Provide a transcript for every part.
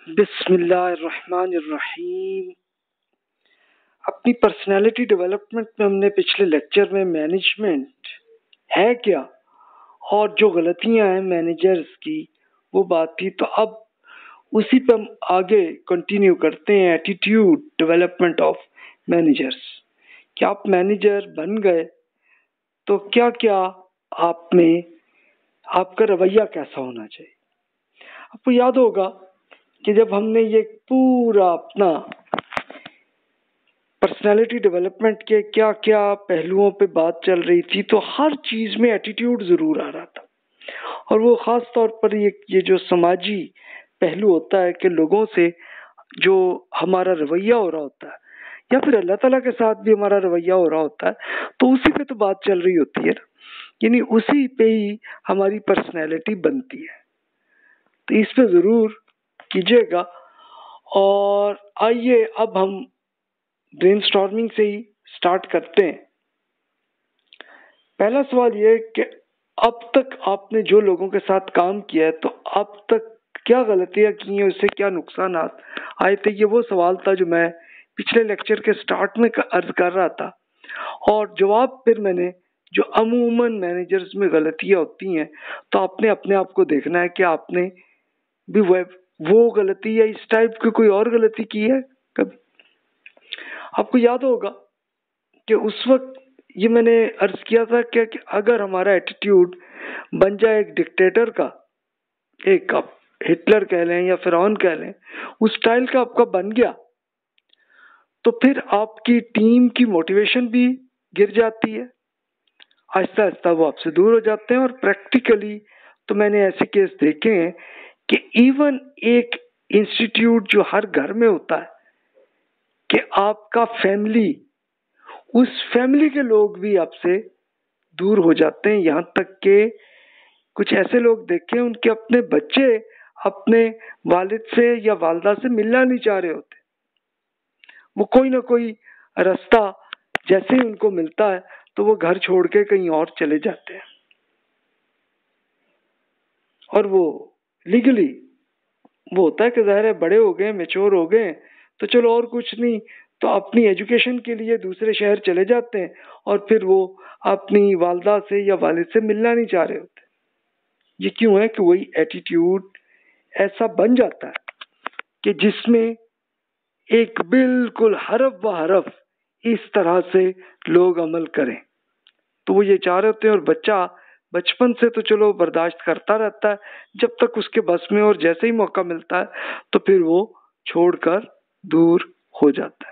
बिस्मिल्लाहिर्रहमानिर्रहीम। अपनी personality development में हमने पिछले लेक्चर में मैनेजमेंट है क्या और जो गलतियां हैं मैनेजर्स की वो बात थी। तो अब उसी पे हम आगे कंटिन्यू करते हैं। Attitude development of managers. क्या आप मैनेजर बन गए तो क्या क्या आप में आपका रवैया कैसा होना चाहिए। आपको याद होगा कि जब हमने ये पूरा अपना पर्सनालिटी डेवलपमेंट के क्या क्या पहलुओं पे बात चल रही थी तो हर चीज में एटीट्यूड जरूर आ रहा था। और वो खास तौर पर ये जो समाजी पहलू होता है कि लोगों से जो हमारा रवैया हो रहा होता है या फिर अल्लाह ताला के साथ भी हमारा रवैया हो रहा होता है, तो उसी पे तो बात चल रही होती है, यानी उसी पे ही हमारी पर्सनैलिटी बनती है। तो इस पे जरूर कीजिएगा। और आइए अब हम ब्रेनस्टॉर्मिंग से ही स्टार्ट करते हैं। पहला सवाल ये कि अब तक आपने जो लोगों के साथ काम किया है तो अब तक क्या गलतियां की हैं, उससे क्या नुकसान आए थे। ये वो सवाल था जो मैं पिछले लेक्चर के स्टार्ट में अर्ज कर रहा था। और जवाब फिर मैंने जो अमूमन मैनेजर्स में गलतियां होती हैं तो आपने अपने आप को देखना है कि आपने भी वो गलती या इस टाइप की कोई और गलती की है कभी। आपको याद होगा कि उस वक्त ये मैंने अर्ज किया था कि अगर हमारा एटीट्यूड बन जाए एक डिक्टेटर का, एक आप हिटलर कह लें या फिरौन कह लें, उस स्टाइल का आपका बन गया तो फिर आपकी टीम की मोटिवेशन भी गिर जाती है। आहिस्ता आहिस्ता वो आपसे दूर हो जाते हैं। और प्रैक्टिकली तो मैंने ऐसे केस देखे हैं कि इवन एक इंस्टीट्यूट जो हर घर में होता है कि आपका फैमिली, उस फैमिली के लोग भी आपसे दूर हो जाते हैं। यहाँ तक के कुछ ऐसे लोग देखे उनके अपने बच्चे अपने वालिद से या वालदा से मिलना नहीं चाह रहे होते। वो कोई ना कोई रास्ता जैसे ही उनको मिलता है तो वो घर छोड़ के कहीं और चले जाते हैं। और वो लीगली वो होता है कि ज़ाहिर है बड़े हो गए, मैच्योर हो गए, तो चलो और कुछ नहीं तो अपनी एजुकेशन के लिए दूसरे शहर चले जाते हैं और फिर वो अपनी वालदा से या वालिद से मिलना नहीं चाह रहे होते। ये क्यों है कि वही एटीट्यूड ऐसा बन जाता है कि जिसमें एक बिल्कुल हरफ ब हरफ इस तरह से लोग अमल करें। तो वो ये चाह रहे होते हैं और बच्चा बचपन से तो चलो बर्दाश्त करता रहता है जब तक उसके बस में, और जैसे ही मौका मिलता है तो फिर वो छोड़कर दूर हो जाता है।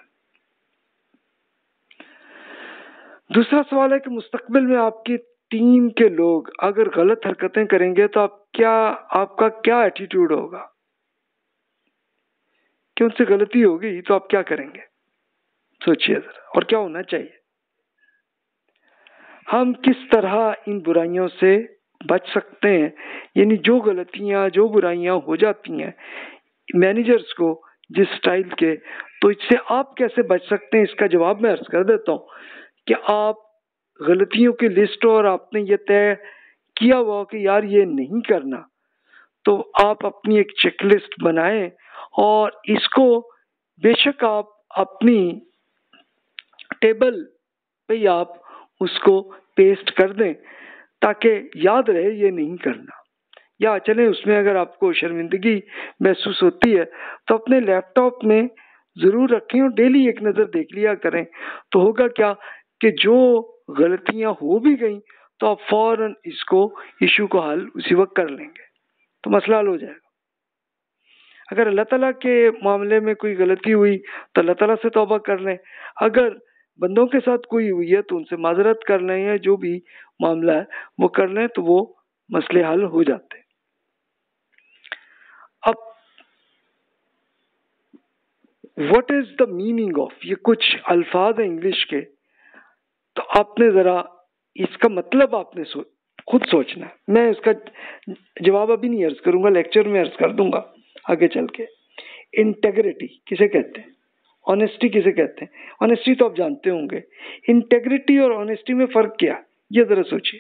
दूसरा सवाल है कि मुस्तकबिल में आपकी टीम के लोग अगर गलत हरकतें करेंगे तो आपका क्या एटीट्यूड होगा। कि उनसे गलती होगी तो आप क्या करेंगे, सोचिए जरा। और क्या होना चाहिए, हम किस तरह इन बुराइयों से बच सकते हैं। यानी जो गलतियां जो बुराइयां हो जाती हैं मैनेजर्स को जिस स्टाइल के, तो इससे आप कैसे बच सकते हैं। इसका जवाब मैं अर्ज कर देता हूँ कि आप गलतियों की लिस्ट, और आपने ये तय किया हुआ कि यार ये नहीं करना, तो आप अपनी एक चेकलिस्ट बनाएं और इसको बेशक आप अपनी टेबल पे आप उसको पेस्ट कर दें ताकि याद रहे ये नहीं करना। या चले उसमें अगर आपको शर्मिंदगी महसूस होती है तो अपने लैपटॉप में जरूर रखें और डेली एक नज़र देख लिया करें। तो होगा क्या कि जो गलतियां हो भी गई तो आप फौरन इसको इशू को हल उसी वक्त कर लेंगे तो मसला हल हो जाएगा। अगर अल्लाह ताला के मामले में कोई गलती हुई तो अल्लाह ताला से तौबा कर लें। अगर बंदों के साथ कोई हुई है तो उनसे माजरत कर लें, या जो भी मामला है वो कर लें तो वो मसले हल हो जाते हैं। अब what is the meaning of, ये कुछ अल्फाज है इंग्लिश के, तो आपने जरा इसका मतलब आपने खुद सोचना है। मैं इसका जवाब अभी नहीं अर्ज करूंगा, लेक्चर में अर्ज कर दूंगा आगे चल के। इंटेग्रिटी किसे कहते हैं, ऑनेस्टी किसे कहते हैं। ऑनेस्टी तो आप जानते होंगे, इंटेग्रिटी और ऑनेस्टी में फर्क क्या, ये जरा सोचिए।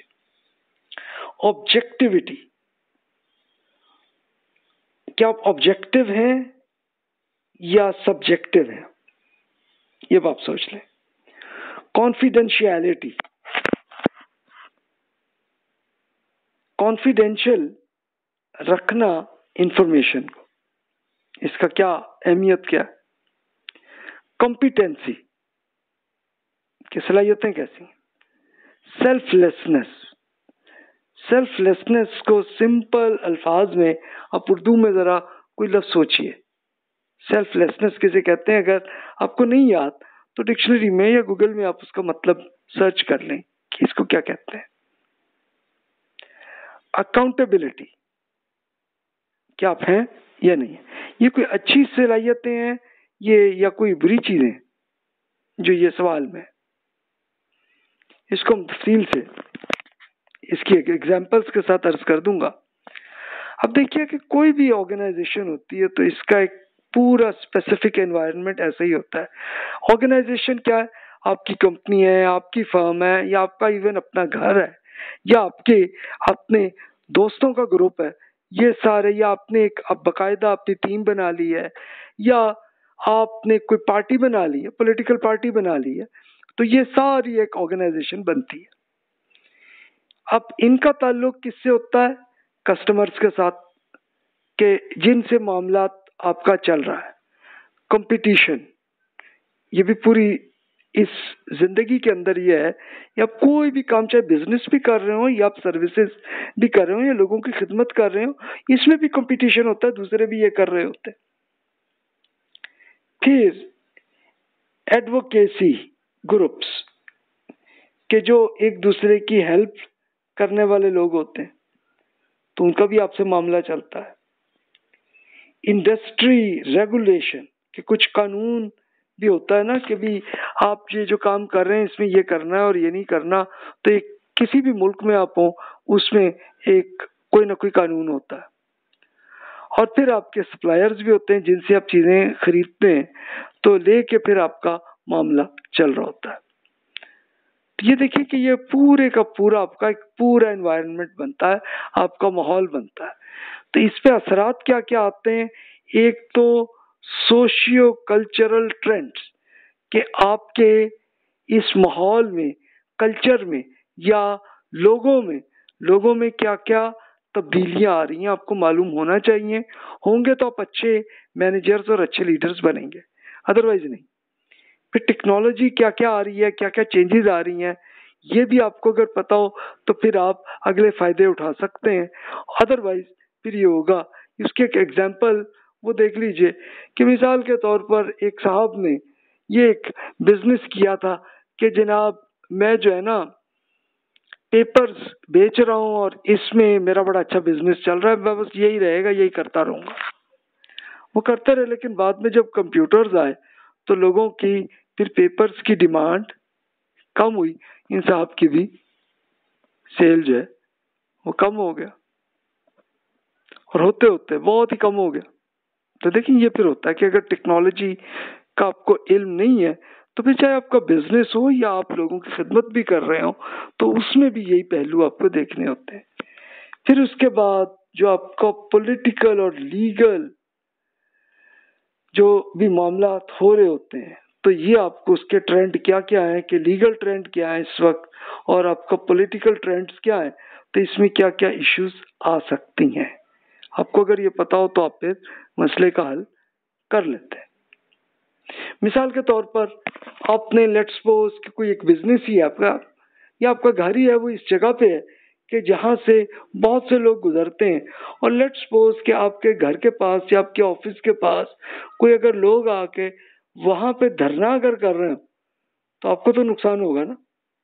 ऑब्जेक्टिविटी, क्या आप ऑब्जेक्टिव हैं या सब्जेक्टिव है, ये आप सोच लें। कॉन्फिडेंशियलिटी, कॉन्फिडेंशियल रखना इंफॉर्मेशन को, इसका क्या अहमियत क्या है। कॉम्पिटेंसी की सलाहियतें कैसी। सेल्फलेसनेस, सेल्फलेसनेस को सिंपल अल्फाज में आप उर्दू में जरा कोई लफ्ज सोचिए। सेल्फलेसनेस किसे कहते हैं, अगर आपको नहीं याद तो डिक्शनरी में या गूगल में आप उसका मतलब सर्च कर लें कि इसको क्या कहते हैं। अकाउंटेबिलिटी, क्या आप हैं या नहीं। ये कोई अच्छी सलाहियतें हैं ये या कोई बुरी चीजें जो ये सवाल में, इसको हम तफसील से इसकी एग्जांपल्स के साथ अर्ज कर दूंगा। अब देखिए कि कोई भी ऑर्गेनाइजेशन होती है तो इसका एक पूरा स्पेसिफिक एनवायरनमेंट ऐसा ही होता है। ऑर्गेनाइजेशन क्या है, आपकी कंपनी है, आपकी फर्म है, या आपका इवन अपना घर है, या आपके अपने दोस्तों का ग्रुप है, ये सारे, या आपने एक अब बाकायदा अपनी टीम बना ली है, या आपने कोई पार्टी बना ली है, पॉलिटिकल पार्टी बना ली है, तो ये सारी एक ऑर्गेनाइजेशन बनती है। अब इनका ताल्लुक किससे होता है, कस्टमर्स के साथ, के जिनसे मामला आपका चल रहा है। कंपटीशन, ये भी पूरी इस जिंदगी के अंदर ये है, या आप कोई भी काम, चाहे बिजनेस भी कर रहे हो या आप सर्विसेज भी कर रहे हो या लोगों की खिदमत कर रहे हो, इसमें भी कंपटीशन होता है, दूसरे भी ये कर रहे होते हैं। फिर एडवोकेसी ग्रुप्स के जो एक दूसरे की हेल्प करने वाले लोग होते हैं, तो उनका भी आपसे मामला चलता है। इंडस्ट्री रेगुलेशन के कुछ कानून भी होता है ना कि भी आप ये जो काम कर रहे हैं इसमें ये करना है और ये नहीं करना, तो एक किसी भी मुल्क में आप हो उसमें एक कोई ना कोई कानून होता है। और फिर आपके सप्लायर्स भी होते हैं जिनसे आप चीजें खरीदते हैं, तो लेके फिर आपका मामला चल रहा होता है। तो ये देखिए कि ये पूरे का पूरा आपका एक पूरा एनवायरनमेंट बनता है, आपका माहौल बनता है। तो इस पे असरात क्या क्या आते हैं, एक तो सोशियो कल्चरल ट्रेंड्स कि आपके इस माहौल में, कल्चर में या लोगों में क्या क्या तब्दीलियां आ रही हैं, आपको मालूम होना चाहिए। होंगे तो आप अच्छे मैनेजर्स और अच्छे लीडर्स बनेंगे, अदरवाइज नहीं। फिर टेक्नोलॉजी क्या क्या आ रही है, क्या क्या चेंजेस आ रही हैं, ये भी आपको अगर पता हो तो फिर आप अगले फायदे उठा सकते हैं। अदरवाइज फिर ये होगा, इसके एक एग्जाम्पल वो देख लीजिए कि मिसाल के तौर पर एक साहब ने ये एक बिजनेस किया था कि जनाब मैं जो है ना पेपर्स बेच रहा हूँ और इसमें मेरा बड़ा अच्छा बिजनेस चल रहा है, मैं बस यही रहेगा, यही करता रहूंगा। वो करते रहे, लेकिन बाद में जब कंप्यूटर्स आए तो लोगों की फिर पेपर्स की डिमांड कम हुई, इन साहब की भी सेल जो है वो कम हो गया, और होते होते बहुत ही कम हो गया। तो देखिए ये फिर होता है कि अगर टेक्नोलॉजी का आपको इल्म नहीं है तो फिर चाहे आपका बिजनेस हो या आप लोगों की खिदमत भी कर रहे हो तो उसमें भी यही पहलू आपको देखने होते हैं। फिर उसके बाद जो आपका पॉलिटिकल और लीगल जो भी मामला हो रहे होते हैं, तो ये आपको उसके ट्रेंड क्या क्या है कि लीगल ट्रेंड क्या है इस वक्त और आपका पॉलिटिकल ट्रेंड्स क्या है, तो इसमें क्या क्या इश्यूज आ सकती हैं। आपको अगर ये पता हो तो आप फिर मसले का हल कर लेते हैं। मिसाल के तौर पर आपने लेट्स सपोज कि कोई एक बिजनेस ही है आपका, या आपका घर ही है वो इस जगह पे है कि जहाँ से बहुत से लोग गुजरते हैं, और लेट्स सपोज कि आपके घर के पास या आपके ऑफिस के पास कोई अगर लोग आके वहां पे धरना अगर कर रहे हैं तो आपको तो नुकसान होगा ना।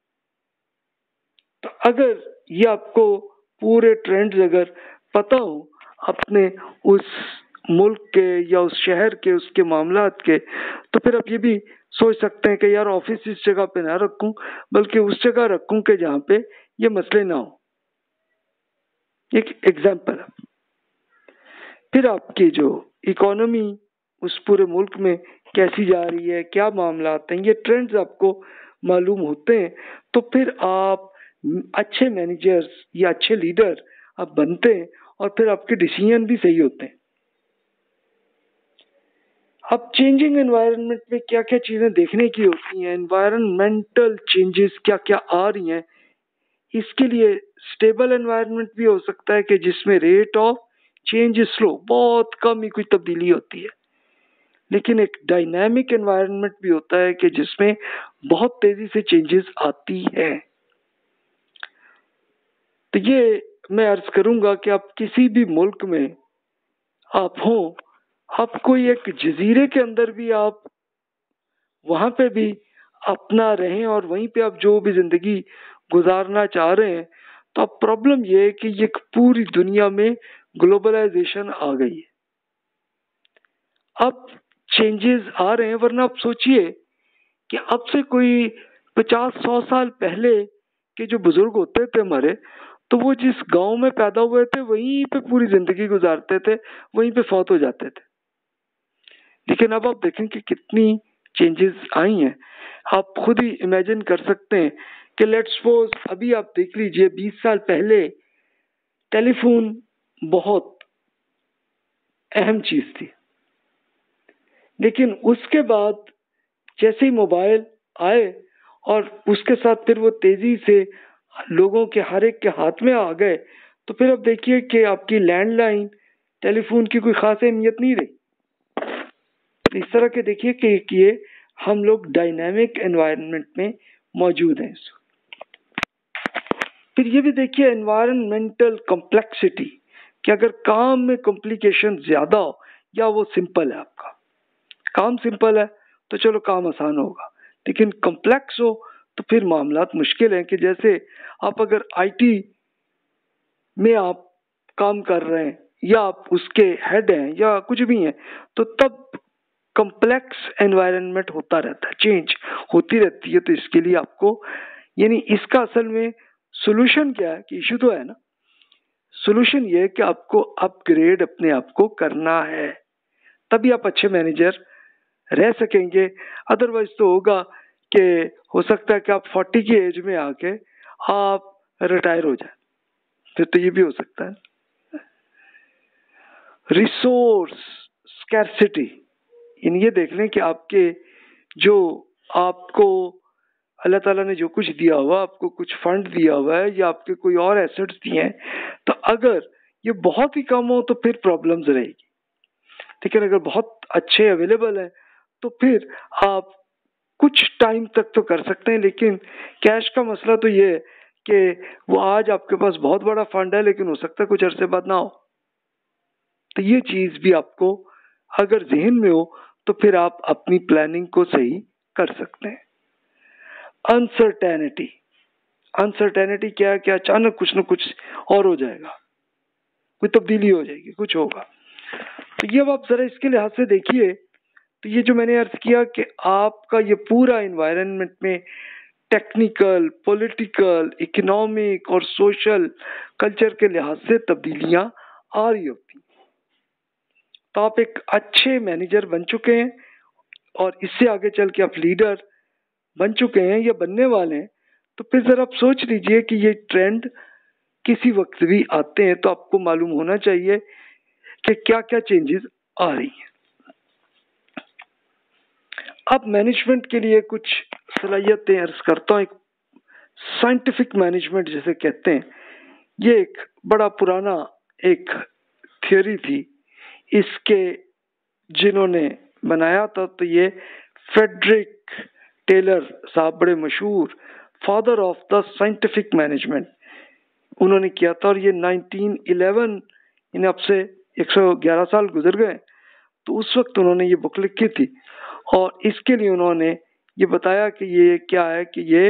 तो अगर ये आपको पूरे ट्रेंड्स अगर पता हो अपने उस मुल्क के या उस शहर के उसके मामलात के, तो फिर आप ये भी सोच सकते हैं कि यार ऑफिस इस जगह पे ना रखूं बल्कि उस जगह रखूं कि जहाँ पे ये मसले ना हो। एक एग्जाम्पल है। फिर आपकी जो इकोनॉमी उस पूरे मुल्क में कैसी जा रही है, क्या मामला आते हैं, ये ट्रेंड्स आपको मालूम होते हैं, तो फिर आप अच्छे मैनेजर्स या अच्छे लीडर आप बनते हैं और फिर आपके डिसीजन भी सही होते हैं। अब चेंजिंग एनवायरनमेंट में क्या क्या चीजें देखने की होती हैं, एनवायरनमेंटल चेंजेस क्या क्या आ रही हैं। इसके लिए स्टेबल एनवायरनमेंट भी हो सकता है कि जिसमें रेट ऑफ चेंज स्लो, बहुत कम ही कुछ तब्दीली होती है। लेकिन एक डायनामिक एनवायरनमेंट भी होता है कि जिसमें बहुत तेजी से चेंजेस आती है। तो ये मैं अर्ज करूंगा कि आप किसी भी मुल्क में आप हो, आप कोई एक जजीरे के अंदर भी आप वहां पे भी अपना रहें और वहीं पे आप जो भी जिंदगी गुजारना चाह रहे हैं, तो अब प्रॉब्लम ये है कि ये पूरी दुनिया में ग्लोबलाइजेशन आ गई है। अब चेंजेस आ रहे हैं, वरना आप सोचिए कि अब से कोई 50-100 साल पहले के जो बुजुर्ग होते थे हमारे, तो वो जिस गांव में पैदा हुए थे वहीं पे पूरी जिंदगी गुजारते थे, वहीं पे फौत हो जाते थे। लेकिन अब आप देखें कि कितनी चेंजेस आई हैं। आप खुद ही इमेजिन कर सकते हैं कि लेट्स सपोज अभी आप देख लीजिए 20 साल पहले टेलीफोन बहुत अहम चीज थी, लेकिन उसके बाद जैसे ही मोबाइल आए और उसके साथ फिर वो तेजी से लोगों के हर एक के हाथ में आ गए, तो फिर अब देखिए कि आपकी लैंडलाइन टेलीफोन की कोई खास अहमियत नहीं रही। इस तरह के देखिए कि ये हम लोग डायनामिक एनवायरनमेंट में मौजूद हैं। फिर ये भी देखिए एनवायरनमेंटल कॉम्प्लेक्सिटी, कि अगर काम में कॉम्प्लिकेशन ज्यादा हो या वो सिंपल है, आपका काम सिंपल है तो चलो काम आसान होगा, लेकिन कॉम्प्लेक्स हो तो फिर मामलात मुश्किल हैं। कि जैसे आप अगर आईटी में आप काम कर रहे हैं या आप उसके हेड हैं या कुछ भी हैं, तो तब कॉम्प्लेक्स एनवायरनमेंट होता रहता है, चेंज होती रहती है। तो इसके लिए आपको, यानी इसका असल में सोल्यूशन क्या है, कि इशू तो है ना, सोल्यूशन ये है कि आपको अपग्रेड अपने आप को करना है, तभी आप अच्छे मैनेजर रह सकेंगे। अदरवाइज तो होगा कि हो सकता है कि आप 40 की एज में आके आप रिटायर हो जाए, फिर तो ये भी हो सकता है। रिसोर्स स्कैर्सिटी, इन ये देख लें कि आपके जो आपको अल्लाह ताला ने जो कुछ दिया हुआ, आपको कुछ फंड दिया हुआ है या आपके कोई और एसेट्स दिए हैं, तो अगर ये बहुत ही कम हो तो फिर प्रॉब्लम्स रहेगी। लेकिन अगर बहुत अच्छे अवेलेबल है तो फिर आप कुछ टाइम तक तो कर सकते हैं। लेकिन कैश का मसला तो ये है कि वो आज आपके पास बहुत बड़ा फंड है, लेकिन हो सकता है कुछ अरसे बाद ना हो। तो ये चीज भी आपको अगर जहन में हो तो फिर आप अपनी प्लानिंग को सही कर सकते हैं। अनसर्टेनिटी, अनसर्टेनिटी क्या है कि अचानक कुछ न कुछ और हो जाएगा, कोई तब्दीली हो जाएगी, कुछ होगा। तो ये अब आप जरा इसके लिहाज से देखिए, तो ये जो मैंने अर्ज किया कि आपका ये पूरा एनवायरनमेंट में टेक्निकल, पॉलिटिकल, इकोनॉमिक और सोशल कल्चर के लिहाज से तब्दीलियां आ रही होती, तो आप एक अच्छे मैनेजर बन चुके हैं और इससे आगे चल के आप लीडर बन चुके हैं या बनने वाले हैं। तो फिर जरा आप सोच लीजिए कि ये ट्रेंड किसी वक्त भी आते हैं, तो आपको मालूम होना चाहिए कि क्या क्या चेंजेस आ रही हैं। अब मैनेजमेंट के लिए कुछ सलाहियतें अर्ज करता हूँ। एक साइंटिफिक मैनेजमेंट जिसे कहते हैं, ये एक बड़ा पुराना एक थियोरी थी। इसके जिन्होंने बनाया था तो ये फ्रेडरिक टेलर साहब, बड़े मशहूर father of the scientific management, उन्होंने किया था। और ये 1911, इन्हें अब से 111 साल गुजर गए, तो उस वक्त उन्होंने ये बुक लिखी थी। और इसके लिए उन्होंने ये बताया कि ये क्या है, कि ये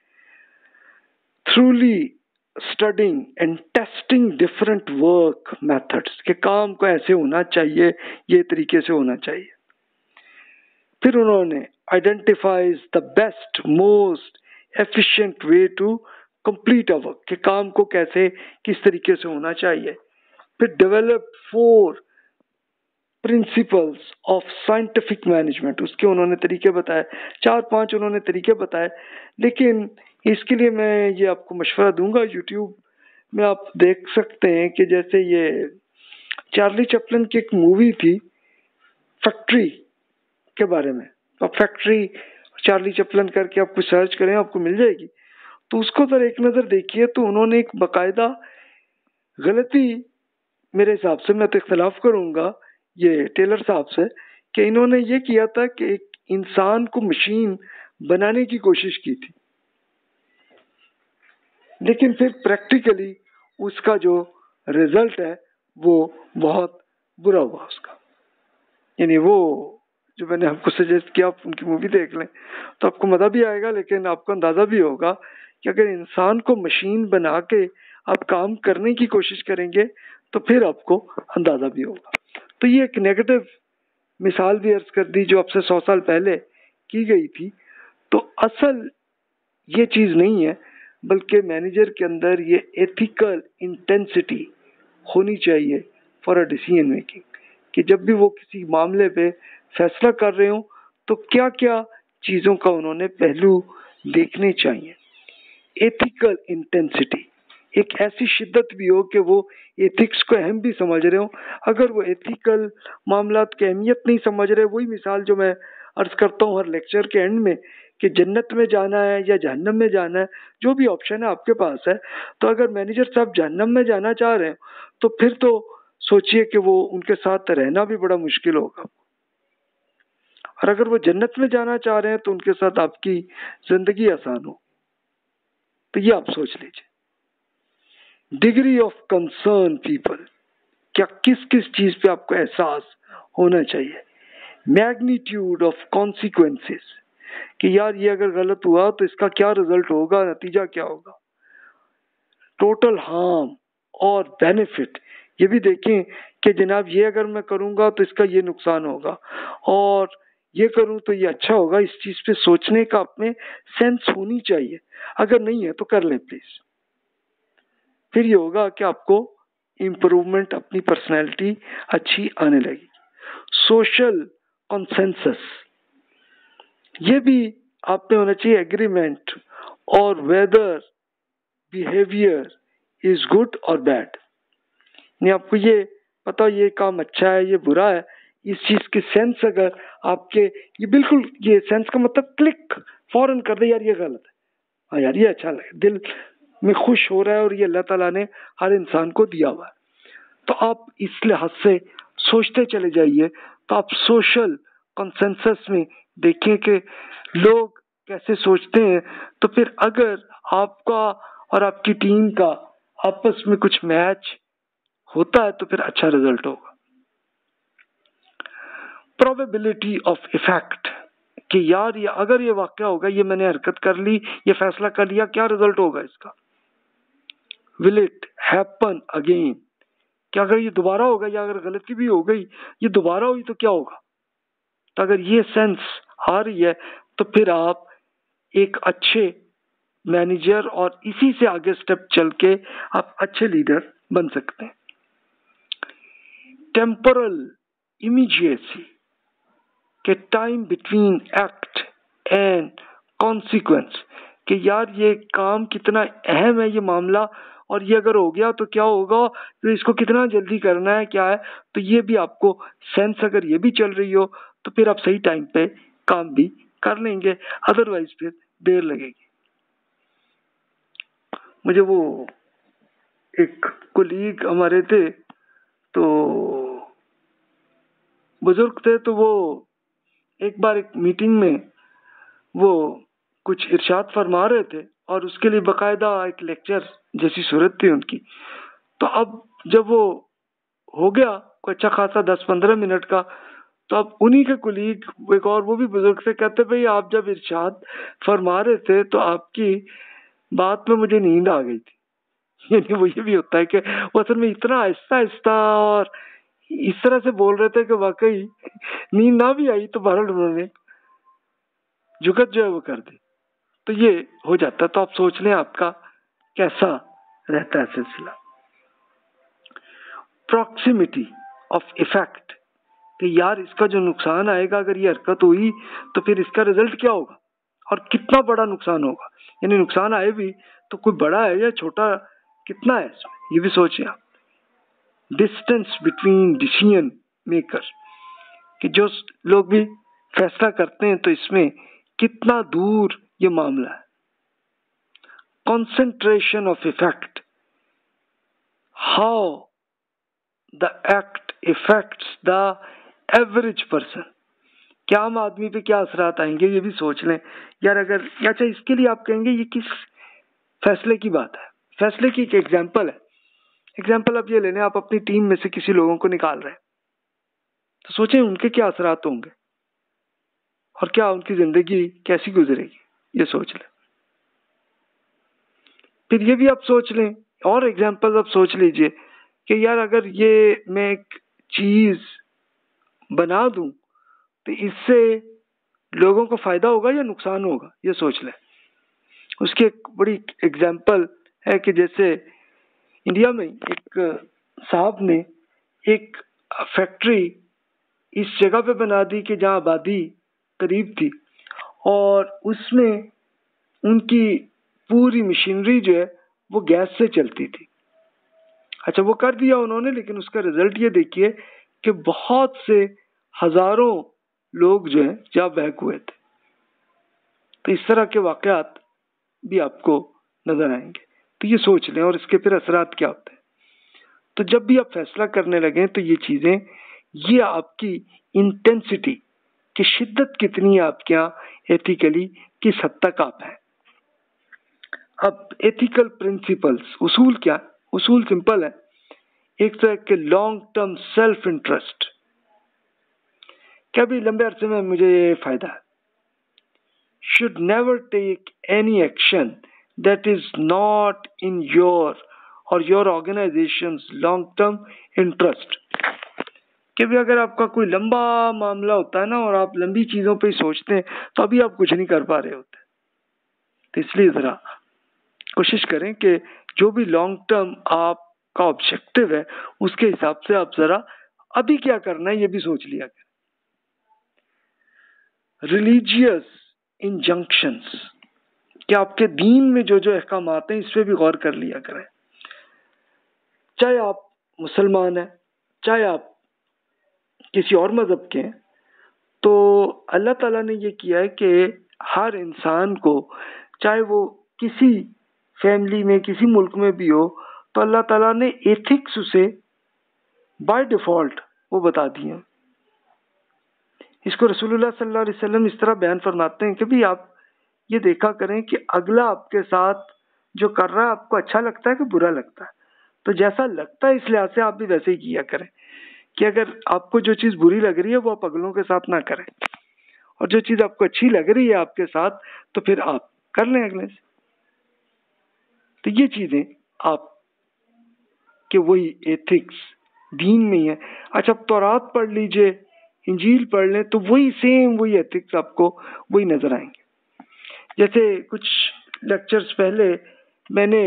thoroughly studying and testing different work methods, के काम को ऐसे होना चाहिए, ये तरीके से होना चाहिए। फिर उन्होंने identifies the best most efficient way to complete a work, के काम को कैसे किस तरीके से होना चाहिए। फिर develop 4 principles of scientific management, उसके उन्होंने तरीके बताए, 4-5 उन्होंने तरीके बताए। लेकिन इसके लिए मैं ये आपको मशवरा दूंगा, यूट्यूब में आप देख सकते हैं कि जैसे ये चार्ली चैपलिन की एक मूवी थी फैक्ट्री, के बारे में, आप फैक्ट्री चार्ली चैपलिन करके आप कुछ सर्च करें आपको मिल जाएगी। तो उसको अगर एक नज़र देखिए तो उन्होंने एक बाकायदा गलती, मेरे हिसाब से, मैं तो इख्तलाफ करूंगा ये टेलर साहब से, कि इन्होंने ये किया था कि एक इंसान को मशीन बनाने की कोशिश की थी, लेकिन फिर प्रैक्टिकली उसका जो रिजल्ट है वो बहुत बुरा हुआ उसका। यानी वो जो मैंने आपको सजेस्ट किया, आप उनकी मूवी देख लें तो आपको मज़ा भी आएगा, लेकिन आपको अंदाज़ा भी होगा कि अगर इंसान को मशीन बना के आप काम करने की कोशिश करेंगे तो फिर आपको अंदाज़ा भी होगा। तो ये एक नेगेटिव मिसाल भी अर्ज कर दी जो आपसे 100 साल पहले की गई थी। तो असल ये चीज़ नहीं है, बल्कि मैनेजर के अंदर ये एथिकल इंटेंसिटी होनी चाहिए फॉर अ डिसीजन मेकिंग, कि जब भी वो किसी मामले पे फैसला कर रहे हो तो क्या क्या चीज़ों का उन्होंने पहलू देखने चाहिए। एथिकल इंटेंसिटी, एक ऐसी शिद्दत भी हो कि वो एथिक्स को अहम भी समझ रहे हो। अगर वो एथिकल मामलात की अहमियत नहीं समझ रहे, वही मिसाल जो मैं अर्ज करता हूँ हर लेक्चर के एंड में, कि जन्नत में जाना है या जहन्नम में जाना है, जो भी ऑप्शन है आपके पास है। तो अगर मैनेजर साहब जहन्नम में जाना चाह रहे हैं तो फिर तो सोचिए कि वो उनके साथ रहना भी बड़ा मुश्किल होगा, और अगर वो जन्नत में जाना चाह रहे हैं तो उनके साथ आपकी जिंदगी आसान हो। तो ये आप सोच लीजिए। डिग्री ऑफ कंसर्न पीपल, क्या किस किस चीज पे आपको एहसास होना चाहिए। मैग्नीट्यूड ऑफ कॉन्सिक्वेंसेस, कि यार ये अगर गलत हुआ तो इसका क्या रिजल्ट होगा, नतीजा क्या होगा। टोटल हार्म और बेनिफिट, ये भी देखें कि जनाब ये अगर मैं करूंगा तो इसका ये नुकसान होगा, और ये करूं तो ये अच्छा होगा। इस चीज पे सोचने का अपने सेंस होनी चाहिए। अगर नहीं है तो कर लें प्लीज। फिर ये होगा कि आपको इम्प्रूवमेंट, अपनी पर्सनैलिटी अच्छी आने लगेगी। सोशल कंसेंसस, ये भी आप में होना चाहिए एग्रीमेंट, और वेदर बिहेवियर इज गुड और बैड। नहीं, आपको ये पता ये काम अच्छा है ये बुरा है, इस चीज की सेंस अगर आपके, ये बिल्कुल ये सेंस का मतलब क्लिक फौरन कर दे, यार ये गलत है, हाँ यार ये अच्छा लगे, दिल में खुश हो रहा है और ये अल्लाह ताला ने हर इंसान को दिया हुआ है। तो आप इस लिहाज से सोचते चले जाइए। तो आप सोशल कंसेंसस में देखें कि लोग कैसे सोचते हैं, तो फिर अगर आपका और आपकी टीम का आपस में कुछ मैच होता है तो फिर अच्छा रिजल्ट होगा। प्रोबेबिलिटी ऑफ इफेक्ट, कि यार ये अगर ये वाकया होगा, ये मैंने हरकत कर ली, ये फैसला कर लिया, क्या रिजल्ट होगा इसका। विल इट हैपन अगेन, कि अगर ये दोबारा होगा या अगर गलती भी हो गई ये दोबारा हुई तो क्या होगा। तो अगर ये सेंस आ रही है तो फिर आप एक अच्छे मैनेजर और इसी से आगे स्टेप चल के आप अच्छे लीडर बन सकते हैं। टेम्पोरल इमीडिएसी, के time between act and consequence, कि यार ये काम कितना अहम है ये मामला, और ये अगर हो गया तो क्या होगा, तो इसको कितना जल्दी करना है क्या है। तो ये भी आपको सेंस अगर ये भी चल रही हो तो फिर आप सही टाइम पे काम भी कर लेंगे, अदरवाइज फिर देर लगेगी। मुझे वो एक कोलीग हमारे थे, तो बुजुर्ग थे, तो वो एक बार एक मीटिंग में वो कुछ इरशाद फरमा रहे थे और उसके लिए बकायदा एक लेक्चर जैसी सूरत थी उनकी। तो अब जब वो हो गया कोई अच्छा खासा 10-15 मिनट का, तो अब उन्हीं के कुलीग एक और वो भी बुजुर्ग से कहते, भाई आप जब इरशाद फरमा रहे थे तो आपकी बात में मुझे नींद आ गई थी। यानी वो ये भी होता है कि वो असल में इतना आहिस्ता आहिस्ता और इस तरह से बोल रहे थे कि वाकई नींद ना भी आई तो बहरहाल उन्होंने जुगत जो है वो कर दी। तो ये हो जाता है। तो आप सोच लें आपका कैसा रहता है सिलसिला। प्रॉक्सिमिटी ऑफ इफेक्ट, कि यार इसका जो नुकसान आएगा अगर ये हरकत हुई तो फिर इसका रिजल्ट क्या होगा और कितना बड़ा नुकसान होगा। यानी नुकसान आए भी तो कोई बड़ा है या छोटा, कितना है इसमें, ये भी सोचें आप। डिस्टेंस बिटवीन डिसीजन मेकर, कि जो लोग भी फैसला करते हैं तो इसमें कितना दूर ये मामला है। Concentration of effect, how the act affects the average person, क्या आम आदमी पे क्या असरात आएंगे ये भी सोच लें यार। अगर अच्छा इसके लिए आप कहेंगे ये किस फैसले की बात है, फैसले की एक एग्जाम्पल है। एग्जाम्पल आप ये ले लें, आप अपनी टीम में से किसी लोगों को निकाल रहे हैं तो सोचें उनके क्या असरात होंगे और क्या उनकी जिंदगी कैसी गुजरेगी, ये सोच लें। फिर ये भी आप सोच लें, और एग्जाम्पल आप सोच लीजिए कि यार अगर ये मैं एक चीज बना दूं तो इससे लोगों को फायदा होगा या नुकसान होगा, ये सोच लें। उसकी एक बड़ी एग्जाम्पल है कि जैसे इंडिया में एक साहब ने एक फैक्ट्री इस जगह पे बना दी कि जहाँ आबादी करीब थी और उसमें उनकी पूरी मशीनरी जो है वो गैस से चलती थी। अच्छा वो कर दिया उन्होंने, लेकिन उसका रिजल्ट ये देखिए कि बहुत से हजारों लोग जो है जहाँ बहक हुए थे। तो इस तरह के वाकयात भी आपको नजर आएंगे, तो ये सोच लें और इसके फिर असरात क्या होते हैं। तो जब भी आप फैसला करने लगे तो ये चीजें, ये आपकी इंटेंसिटी की शिद्दत कितनी है आपके यहाँ एथिकली, किस हद तक आप हैं। अब एथिकल प्रिंसिपल्स, उसूल क्या, उसूल सिंपल है। एक तो है कि लॉन्ग टर्म सेल्फ इंटरेस्ट, क्या भी लंबे अरसे में मुझे ये फायदा है। Should never take any action that is not in your or your organisation's long term interest. कि भी अगर आपका कोई लंबा मामला होता है ना और आप लंबी चीजों पे सोचते हैं तो अभी आप कुछ नहीं कर पा रहे होते। तो इसलिए जरा कोशिश करें कि जो भी लॉन्ग टर्म आपका ऑब्जेक्टिव है उसके हिसाब से आप जरा अभी क्या करना है ये भी सोच लिया करें। रिलीजियस इंजंक्शंस, कि आपके दीन में जो जो अहकाम आते हैं इस पे भी गौर कर लिया करें। चाहे आप मुसलमान हैं, चाहे आप किसी और मजहब के हैं, तो अल्लाह ताला ने ये किया है कि हर इंसान को, चाहे वो किसी फैमिली में किसी मुल्क में भी हो, तो अल्लाह ताला ने एथिक्स उसे बाय डिफॉल्ट वो बता दिए। इसको रसूलुल्लाह सल्लल्लाहु अलैहि वसल्लम इस तरह बयान फरमाते हैं कि भी आप ये देखा करें कि अगला आपके साथ जो कर रहा है आपको अच्छा लगता है कि बुरा लगता है। तो जैसा लगता है इस लिहाज से आप भी वैसे ही किया करें कि अगर आपको जो चीज बुरी लग रही है वो आप अगलों के साथ ना करें, और जो चीज आपको अच्छी लग रही है आपके साथ तो फिर आप कर लें अगले से। तो ये चीजें आप कि वही एथिक्स दीन में है। अच्छा तौरात पढ़ लीजिए, इंजील पढ़ लें तो वही सेम वही एथिक्स आपको वही नजर आएंगे। जैसे कुछ लेक्चर्स पहले मैंने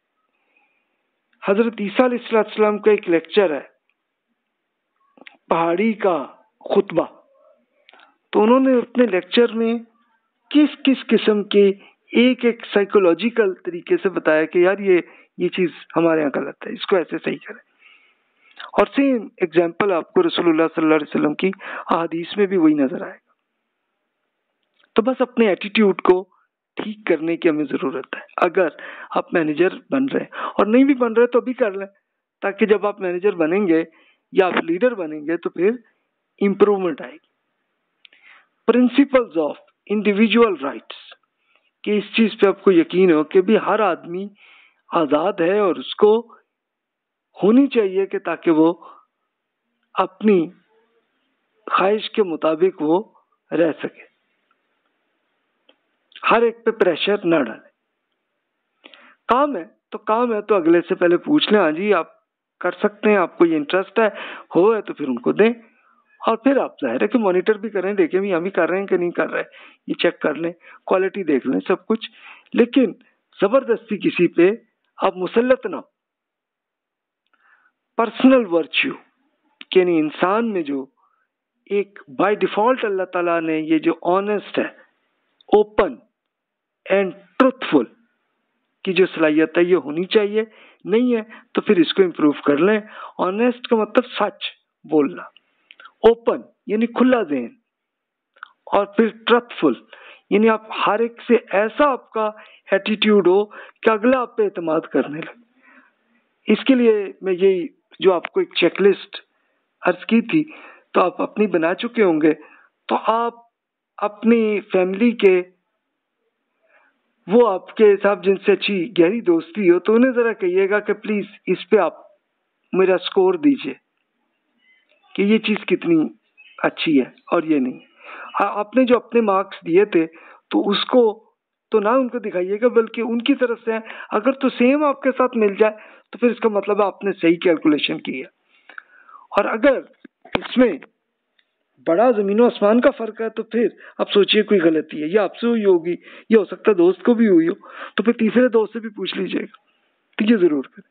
हजरत ईसा अलैहिस्सलाम का एक लेक्चर है पहाड़ी का खुतबा, तो उन्होंने अपने लेक्चर में किस किस किस्म के एक एक साइकोलॉजिकल तरीके से बताया कि यार ये चीज हमारे यहाँ गलत है, इसको ऐसे सही करें। और सेम एग्जाम्पल आपको रसूलुल्लाह सल्लल्लाहु अलैहि वसल्लम की अहादीस में भी वही नजर आएगा। तो बस अपने एटीट्यूड को ठीक करने की हमें जरूरत है। अगर आप मैनेजर बन रहे हैं और नहीं भी बन रहे तो अभी कर लें, ताकि जब आप मैनेजर बनेंगे या आप लीडर बनेंगे तो फिर इंप्रूवमेंट आएगी। प्रिंसिपल्स ऑफ इंडिविजुअल राइट्स, कि इस चीज पे आपको यकीन हो कि भी हर आदमी आजाद है और उसको होनी चाहिए कि ताकि वो अपनी ख्वाहिश के मुताबिक वो रह सके, हर एक पे प्रेशर न डाले। काम है तो अगले से पहले पूछ लें, हाँ जी आप कर सकते हैं, आपको ये इंटरेस्ट है तो फिर उनको दें। और फिर आप जाहिर है कि मॉनिटर भी करें, देखें भी हम भी कर रहे हैं कि नहीं कर रहे, ये चेक कर लें, क्वालिटी देख लें सब कुछ। लेकिन जबरदस्ती किसी पे आप मुसल्लत ना। पर्सनल वर्च्यू, यानी इंसान में जो एक बाय डिफॉल्ट अल्लाह ताला ने ये जो ऑनेस्ट है, ओपन एंड ट्रुथफुल की जो सलाहियत है ये होनी चाहिए। नहीं है तो फिर इसको इंप्रूव कर लें। ऑनेस्ट का मतलब सच बोलना, ओपन यानी खुला ज़हन, और फिर ट्रथफुल, यानी आप हर एक से ऐसा आपका एटीट्यूड हो कि अगला आप पे एतमाद करने लगे। इसके लिए मैं यही जो आपको एक चेकलिस्ट अर्ज की थी तो आप अपनी बना चुके होंगे। तो आप अपनी फैमिली के वो आपके साहब जिनसे अच्छी गहरी दोस्ती हो तो उन्हें जरा कहिएगा कि प्लीज इस पे आप मेरा स्कोर दीजिए कि ये चीज कितनी अच्छी है और ये नहीं। आपने जो अपने मार्क्स दिए थे तो उसको तो ना उनको दिखाइएगा, बल्कि उनकी तरफ से अगर तो सेम आपके साथ मिल जाए तो फिर इसका मतलब आपने सही कैलकुलेशन की है। और अगर इसमें बड़ा जमीनों आसमान का फर्क है तो फिर आप सोचिए कोई गलती है, या आपसे हुई होगी, ये हो सकता है दोस्त को भी हुई हो, तो फिर तीसरे दोस्त से भी पूछ लीजिएगा। तो ये जरूर करें।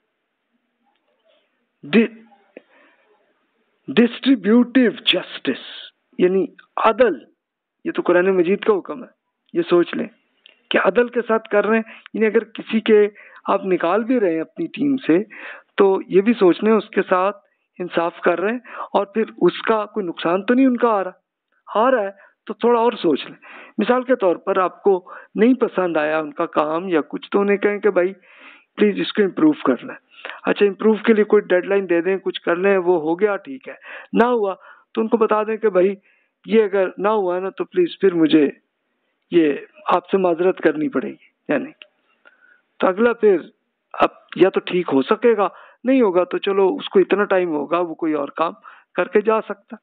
डिस्ट्रीब्यूटिव जस्टिस यानी अदल, ये तो कुरान मजीद का हुक्म है। ये सोच लें कि अदल के साथ कर रहे हैं, यानी अगर किसी के आप निकाल भी रहे हैं अपनी टीम से तो ये भी सोच लें उसके साथ इंसाफ कर रहे हैं और फिर उसका कोई नुकसान तो नहीं उनका आ रहा है तो थोड़ा और सोच लें। मिसाल के तौर पर आपको नहीं पसंद आया उनका काम या कुछ, तो उन्हें कहें कि भाई प्लीज इसको इम्प्रूव करना है। अच्छा, इम्प्रूव के लिए कोई डेडलाइन दे दें, कुछ कर लें, वो हो गया ठीक है, ना हुआ तो उनको बता दें कि भाई ये अगर ना हुआ ना तो प्लीज फिर मुझे ये आपसे माजरत करनी पड़ेगी, यानी तो अगला फिर अब या तो ठीक हो सकेगा, नहीं होगा तो चलो उसको इतना टाइम होगा वो कोई और काम करके जा सकता।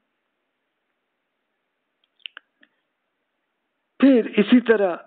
फिर इसी तरह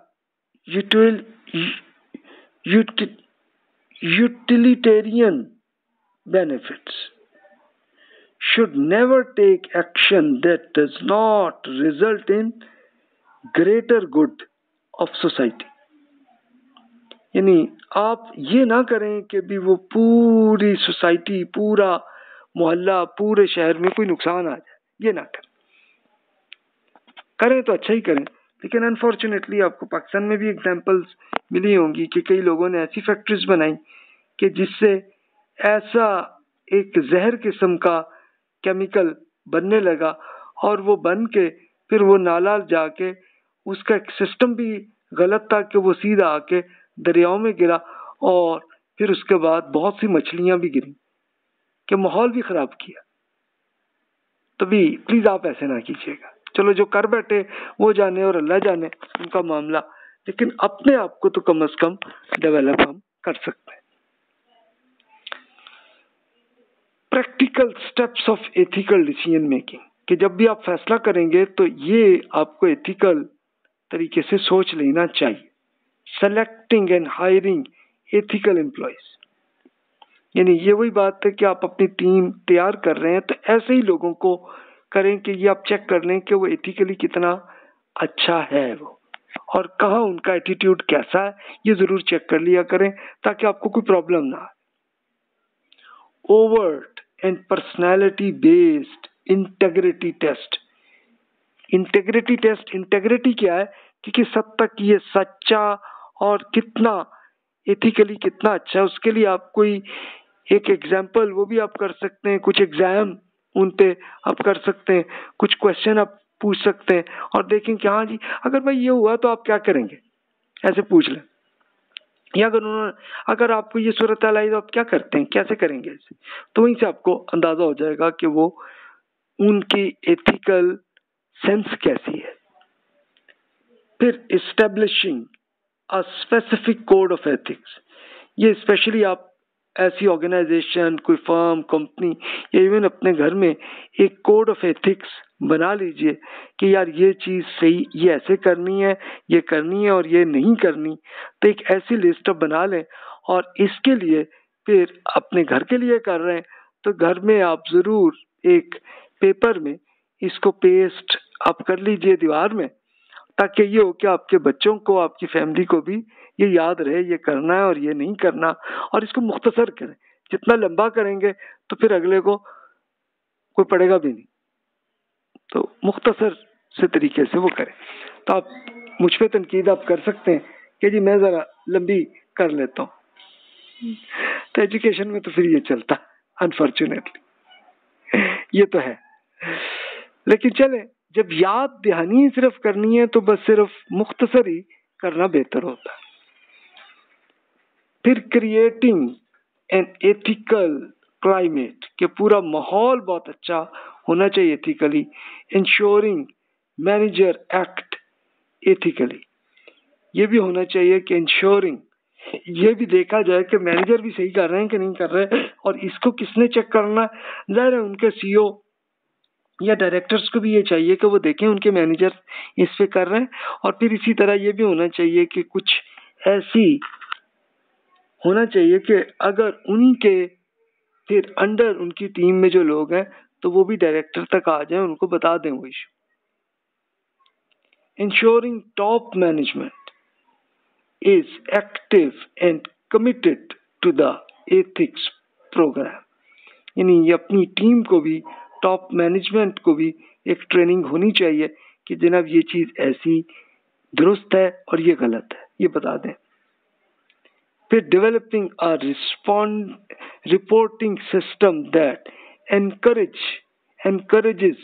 utilitarian benefits should never take action that does not result in greater good of society। यानी आप ये ना करें कि भी वो पूरी सोसाइटी, पूरा मोहल्ला, पूरे शहर में कोई नुकसान आ जाए, ये ना करें। करें तो अच्छा ही करें, लेकिन अनफॉर्चुनेटली आपको पाकिस्तान में भी एग्जांपल्स मिली होंगी कि कई लोगों ने ऐसी फैक्ट्रीज बनाई कि जिससे ऐसा एक जहर किस्म का केमिकल बनने लगा और वो बन के फिर वो नाला जाके उसका एक सिस्टम भी गलत था कि वो सीधा आके दरियाओं में गिरा और फिर उसके बाद बहुत सी मछलियां भी गिरी कि माहौल भी खराब किया। तो भी प्लीज आप ऐसे ना कीजिएगा। चलो जो कर बैठे वो जाने और अल्लाह जाने उनका मामला, लेकिन अपने आप को तो कम से कम डेवलप हम कर सकते हैं। Practical steps of ethical decision making, कि जब भी आप फैसला करेंगे तो ये आपको एथिकल तरीके से सोच लेना चाहिए। Selecting and hiring ethical employees, यानी ये वही बात है कि आप अपनी टीम तैयार कर रहे हैं तो ऐसे ही लोगों को करें कि ये आप चेक कर लें कि वो एथिकली कितना अच्छा है वो, और कहाँ उनका एटीट्यूड कैसा है ये जरूर चेक कर लिया करें ताकि आपको कोई प्रॉब्लम ना आए। Overt and personality based integrity test. Integrity क्या है कि किस हद तक ये सच्चा और कितना एथिकली कितना अच्छा है, उसके लिए आप कोई एक एग्जाम्पल वो भी आप कर सकते हैं, कुछ एग्जाम उन पे आप कर सकते हैं, कुछ क्वेश्चन आप पूछ सकते हैं और देखें कि हाँ जी अगर भाई ये हुआ तो आप क्या करेंगे, ऐसे पूछ लें। या अगर आपको ये सूरत आई तो आप क्या करते हैं, कैसे करेंगे ऐसे, तो वहीं से आपको अंदाजा हो जाएगा कि वो उनकी एथिकल सेंस कैसी है। फिर establishing a specific code of ethics, ये स्पेशली आप ऐसी ऑर्गेनाइजेशन, कोई फर्म, कंपनी या इवन अपने घर में एक कोड ऑफ एथिक्स बना लीजिए कि यार ये चीज सही, ये ऐसे करनी है, ये करनी है और ये नहीं करनी। तो एक ऐसी लिस्ट आप बना लें और इसके लिए फिर अपने घर के लिए कर रहे हैं तो घर में आप जरूर एक पेपर में इसको पेस्ट आप कर लीजिए दीवार में, ताकि ये हो कि आपके बच्चों को, आपकी फैमिली को भी ये याद रहे ये करना है और ये नहीं करना। और इसको मुख्तसर करें, जितना लंबा करेंगे तो फिर अगले को कोई पढ़ेगा भी नहीं, तो मुख्तसर से तरीके से वो करें। तो आप मुझ पे तनकीद आप कर सकते हैं कि जी मैं जरा लंबी कर लेता हूँ, तो एजुकेशन में तो फिर ये चलता अनफॉर्चुनेटली, ये तो है। लेकिन चले जब याद दहानी सिर्फ करनी है तो बस सिर्फ मुख्तसर ही करना बेहतर होता है। फिर क्रिएटिंग एन एथिकल क्लाइमेट, के पूरा माहौल बहुत अच्छा होना चाहिए ethically. Ensuring manager act ethically, ये भी होना चाहिए कि इंश्योरिंग, ये भी देखा जाए कि मैनेजर भी सही कर रहे हैं कि नहीं कर रहे हैं, और इसको किसने चेक करना है। ज़ाहिर है उनके सीईओ या डायरेक्टर्स को भी ये चाहिए कि वो देखें उनके मैनेजर इस पे कर रहे हैं। और फिर इसी तरह ये भी होना चाहिए कि कुछ ऐसी होना चाहिए कि अगर उन्हीं के फिर अंडर उनकी टीम में जो लोग हैं तो वो भी डायरेक्टर तक आ जाएं, उनको बता दें वो issue. Ensuring top management is active and committed to the ethics programme, यानी ये अपनी टीम को भी, टॉप मैनेजमेंट को भी एक ट्रेनिंग होनी चाहिए कि जनाब ये चीज ऐसी दुरुस्त है और ये गलत है, ये बता दें। फिर developing a reporting system that encourages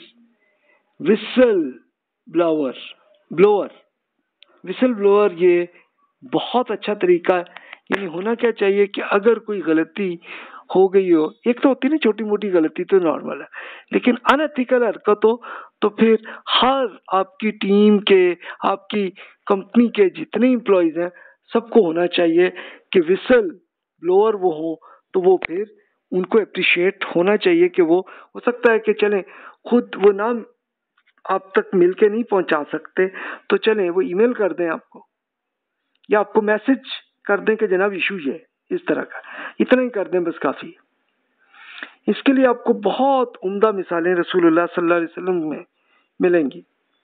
whistle blower, ये बहुत अच्छा तरीका है। यानी होना क्या चाहिए कि अगर कोई गलती हो गई हो, एक तो होती है ना छोटी मोटी गलती तो नॉर्मल है, लेकिन अनएथिकल हरकत हो तो फिर हर आपकी टीम के, आपकी कंपनी के जितने एम्प्लॉयज हैं सबको होना चाहिए कि विसल ब्लोअर वो हो, तो वो फिर उनको अप्रिशिएट होना चाहिए कि वो हो सकता है कि चलें खुद वो नाम आप तक मिलके नहीं पहुंचा सकते तो चलें वो ईमेल कर दें आपको, या आपको मैसेज कर दें कि जनाब इशू ये इस तरह का, इतना ही कर दें बस काफी। इसके लिए आपको बहुत उम्दा मिसालें रसूलुल्लाह सल्लल्लाहु अलैहि वसल्लम में मिलेंगी।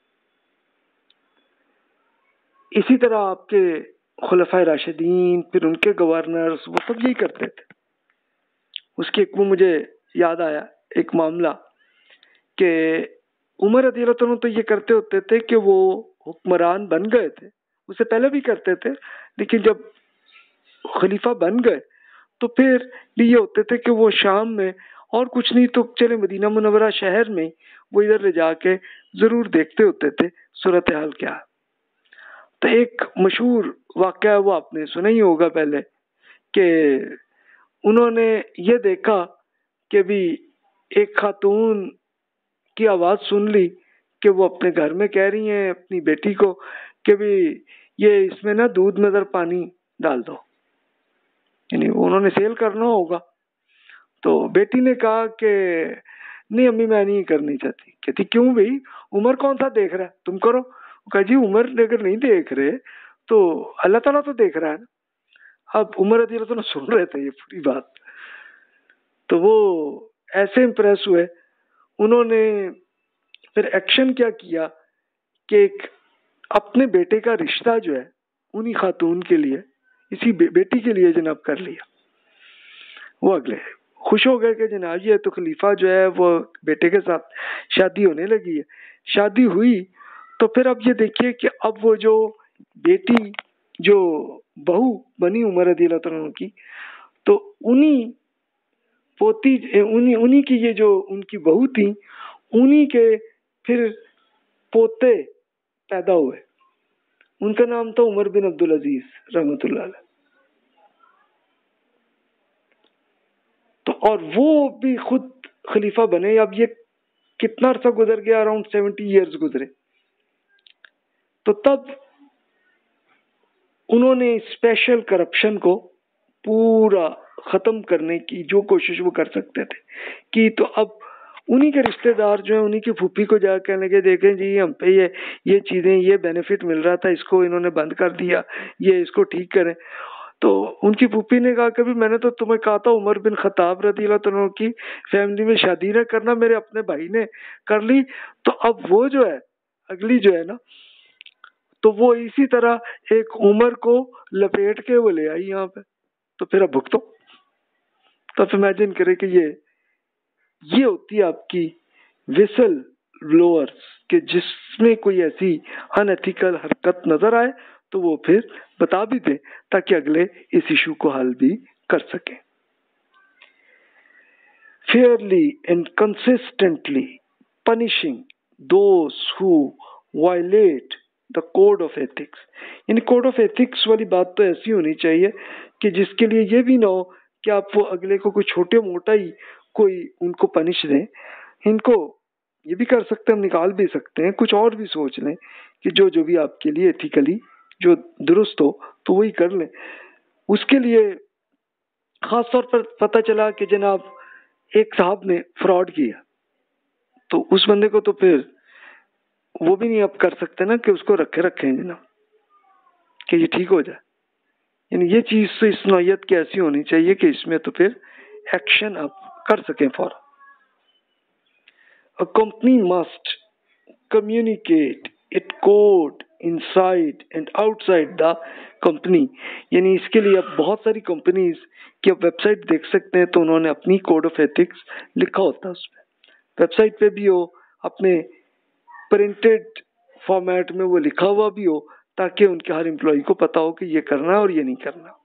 इसी तरह आपके खुलफाए राशिदीन, फिर उनके गवर्नर्स, वो सब यही करते थे। उसके एक वो मुझे याद आया एक मामला कि उमर रज़ी अल्लाह अन्हु तो ये करते होते थे कि वो हुक्मरान बन गए थे, उससे पहले भी करते थे, लेकिन जब खलीफा बन गए तो फिर भी ये होते थे कि वो शाम में और कुछ नहीं तो चले मदीना मुनव्वरा शहर में वो इधर ले जाके जरूर देखते होते थे सूरत हाल क्या। तो एक मशहूर वाकया वो आपने सुना ही होगा पहले कि उन्होंने ये देखा कि भी एक खातून की आवाज सुन ली कि वो अपने घर में कह रही हैं अपनी बेटी को कि भी ये इसमें ना दूध में जरा पानी डाल दो, यानी उन्होंने सेल करना होगा। तो बेटी ने कहा कि नहीं अम्मी मैं नहीं करनी चाहती। कहती क्यों भाई, उमर कौन सा देख रहा है, तुम करो। कहा जी उमर अगर नहीं देख रहे तो अल्लाह ताला तो देख रहा है ना। अब उमर रज़ी अल्लाह अन्हु सुन रहे थे ये पूरी बात, तो वो ऐसे इम्प्रेस हुए, उन्होंने फिर एक्शन क्या किया कि एक अपने बेटे का रिश्ता जो है उन्हीं खातून के लिए, इसी बेटी के लिए जनाब कर लिया। वो अगले खुश हो गए कि जनाब ये तो खलीफा जो है वो बेटे के साथ शादी होने लगी है। शादी हुई तो फिर अब ये देखिए कि अब वो जो बेटी जो बहू बनी उमर रज़ियल्लाहु अन्हु की, तो उन्हीं पोती उन्हीं की ये जो उनकी बहू थी उन्हीं के फिर पोते पैदा हुए। उनका नाम था उमर बिन अब्दुल अजीज रहमतुल्लाह अलैह। तो और वो भी खुद खलीफा बने। अब ये कितना अर्सा गुजर गया, अराउंड 70 इयर्स गुजरे। तो तब उन्होंने स्पेशल करप्शन को पूरा खत्म करने की जो कोशिश वो कर सकते थे कि, तो अब उन्हीं के रिश्तेदार जो है उन्हीं की फूफी को जाकर कहने लगे देखें जी हम पे ये चीजें, ये बेनिफिट मिल रहा था, इसको इन्होंने बंद कर दिया, ये इसको ठीक करें। तो उनकी फूफी ने कहा कि मैंने तो तुम्हें कहा था उमर बिन खत्ताब रज़ियल्लाहु अन्हु की फैमिली में शादी न करना, मेरे अपने भाई ने कर ली। तो अब वो जो है अगली जो है ना, तो वो इसी तरह एक उमर को लपेट के वो ले आई यहाँ पे। तो फिर अब भुगतो। तो इमेजिन करें कि ये होती है आपकी विसल ब्लोअर्स, के जिसमें कोई ऐसी अनएथिकल हरकत नजर आए तो वो फिर बता भी दे ताकि अगले इस इशू को हल भी कर सके। Fairly and consistently punishing those who violate the code of ethics. यानी कोड ऑफ एथिक्स वाली बात तो ऐसी होनी चाहिए कि जिसके लिए ये भी ना हो कि आप वो अगले को कोई छोटे मोटा ही कोई उनको पनिश दें। इनको ये भी कर सकते हैं, हम निकाल भी सकते हैं, कुछ और भी सोच लें कि जो जो भी आपके लिए एथिकली जो दुरुस्त हो तो वही कर लें। उसके लिए खास तौर पर पता चला कि जनाब एक साहब ने फ्रॉड किया, तो उस बंदे को तो फिर वो भी नहीं आप कर सकते ना कि उसको रखे रखें जनाब कि ये ठीक हो जाए। यानी ये चीज तो इस नौयत की ऐसी होनी चाहिए कि इसमें तो फिर एक्शन आप कर सकें फौरन। A company must communicate its code inside and outside the company। यानी इसके लिए अब बहुत सारी कंपनीज की आप वेबसाइट देख सकते हैं तो उन्होंने अपनी कोड ऑफ एथिक्स लिखा होता है उसमें, वेबसाइट पे भी हो, अपने प्रिंटेड फॉर्मेट में वो लिखा हुआ भी हो, ताकि उनके हर एम्प्लॉय को पता हो कि ये करना है और ये नहीं करना।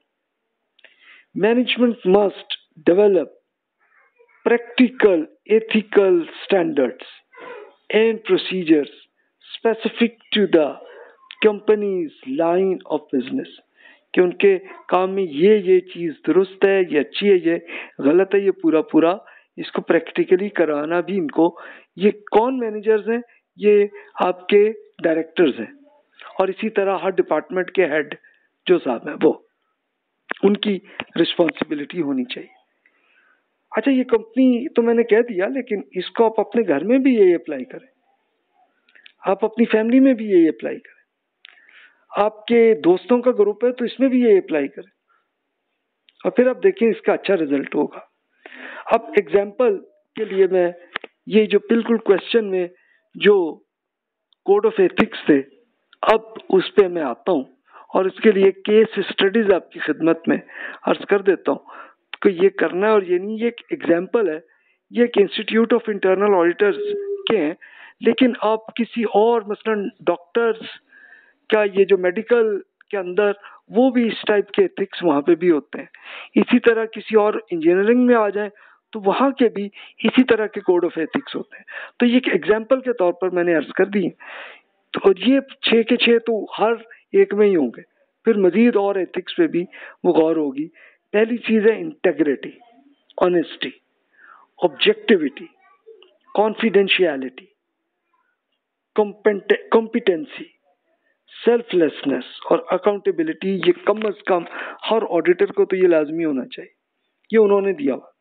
Management must develop practical ethical standards and procedures specific to the company's line of business। कि उनके काम में ये चीज दुरुस्त है, ये अच्छी है, ये गलत है, ये पूरा पूरा इसको प्रैक्टिकली कराना भी इनको। ये कौन मैनेजर्स हैं? ये आपके डायरेक्टर्स हैं, और इसी तरह हर डिपार्टमेंट के हेड जो साहब हैं वो, उनकी रिस्पॉन्सिबिलिटी होनी चाहिए। अच्छा, ये कंपनी तो मैंने कह दिया, लेकिन इसको आप अपने घर में भी ये अप्लाई करें, आप अपनी फैमिली में भी ये अप्लाई करें, आपके दोस्तों का ग्रुप है तो इसमें भी ये अप्लाई करें, और फिर आप देखें इसका अच्छा रिजल्ट होगा। अब एग्जाम्पल के लिए मैं ये जो बिल्कुल क्वेश्चन में जो कोड ऑफ एथिक्स थे, अब उस पर मैं आता हूँ और इसके लिए केस स्टडीज आपकी खिदमत में अर्ज कर देता हूँ कि ये करना है और ये नहीं। ये एक एग्जाम्पल है, ये एक इंस्टीट्यूट ऑफ इंटरनल ऑडिटर्स के हैं, लेकिन आप किसी और मसलन डॉक्टर्स का ये जो मेडिकल के अंदर वो भी इस टाइप के एथिक्स वहाँ पे भी होते हैं। इसी तरह किसी और इंजीनियरिंग में आ जाए तो वहाँ के भी इसी तरह के कोड ऑफ एथिक्स होते हैं। तो ये एक एग्जाम्पल के तौर पर मैंने अर्ज कर दी है। तो ये 6 के 6 तो हर एक में ही होंगे, फिर मजीद और एथिक्स पे भी वो गौर होगी। पहली चीज है integrity, honesty, objectivity, confidentiality, competency, selflessness और अकाउंटेबिलिटी। ये कम अज कम हर ऑडिटर को तो ये लाजमी होना चाहिए, ये उन्होंने दिया हुआ।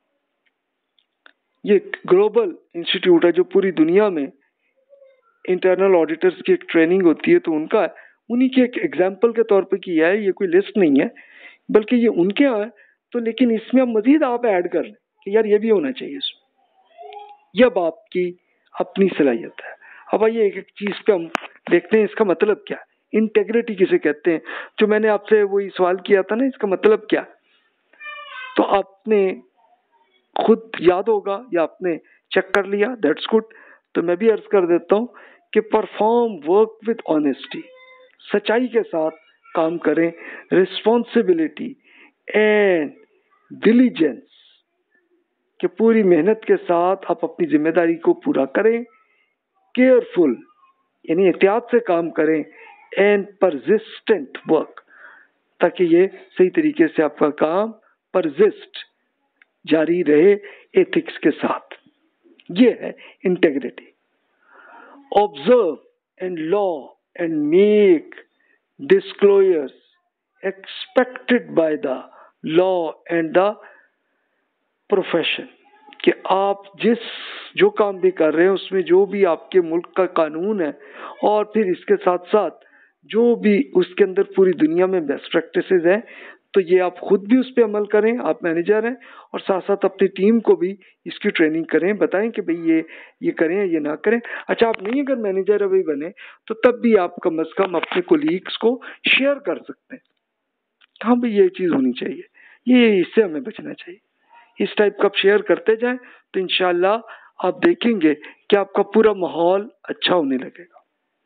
ये ग्लोबल इंस्टीट्यूट है जो पूरी दुनिया में इंटरनल ऑडिटर्स की एक ट्रेनिंग होती है, तो उनका उन्हीं के एक एग्जाम्पल के तौर पे किया है। ये कोई लिस्ट नहीं है, बल्कि ये उनके यहाँ है। तो लेकिन इसमें अब मजीद आप ऐड कर लें कि यार ये भी होना चाहिए इसमें। ये अब आपकी अपनी सलाहियत है। अब आइए एक एक चीज पे हम देखते हैं इसका मतलब क्या है। इंटेग्रिटी किसे कहते हैं? जो मैंने आपसे वही सवाल किया था ना, इसका मतलब क्या, तो आपने खुद याद होगा या आपने चेक कर लिया, दैट्स गुड। तो मैं भी अर्ज कर देता हूँ कि परफॉर्म वर्क विद ऑनेस्टी, सच्चाई के साथ काम करें, रिस्पॉन्सिबिलिटी एंड डिलीजेंस, कि पूरी मेहनत के साथ आप अपनी जिम्मेदारी को पूरा करें, केयरफुल यानी एहतियात से काम करें, एंड परसिस्टेंट वर्क, ताकि ये सही तरीके से आपका काम परसिस्ट जारी रहे एथिक्स के साथ। ये है integrity. Observe and law and make disclosures expected by the law and the profession, कि आप जो काम भी कर रहे हैं उसमें जो भी आपके मुल्क का कानून है, और फिर इसके साथ साथ जो भी उसके अंदर पूरी दुनिया में बेस्ट प्रैक्टिसेस हैं, तो ये आप खुद भी उस पर अमल करें, आप मैनेजर हैं, और साथ साथ अपनी टीम को भी इसकी ट्रेनिंग करें, बताएं कि भाई ये करें ये ना करें। अच्छा, आप नहीं अगर मैनेजर अभी बने तो तब भी आप कम अज कम अपने कोलीग्स को शेयर कर सकते हैं, हाँ भाई ये चीज़ होनी चाहिए, ये इससे हमें बचना चाहिए। इस टाइप का आप शेयर करते जाएं तो इंशाल्लाह आप देखेंगे कि आपका पूरा माहौल अच्छा होने लगेगा।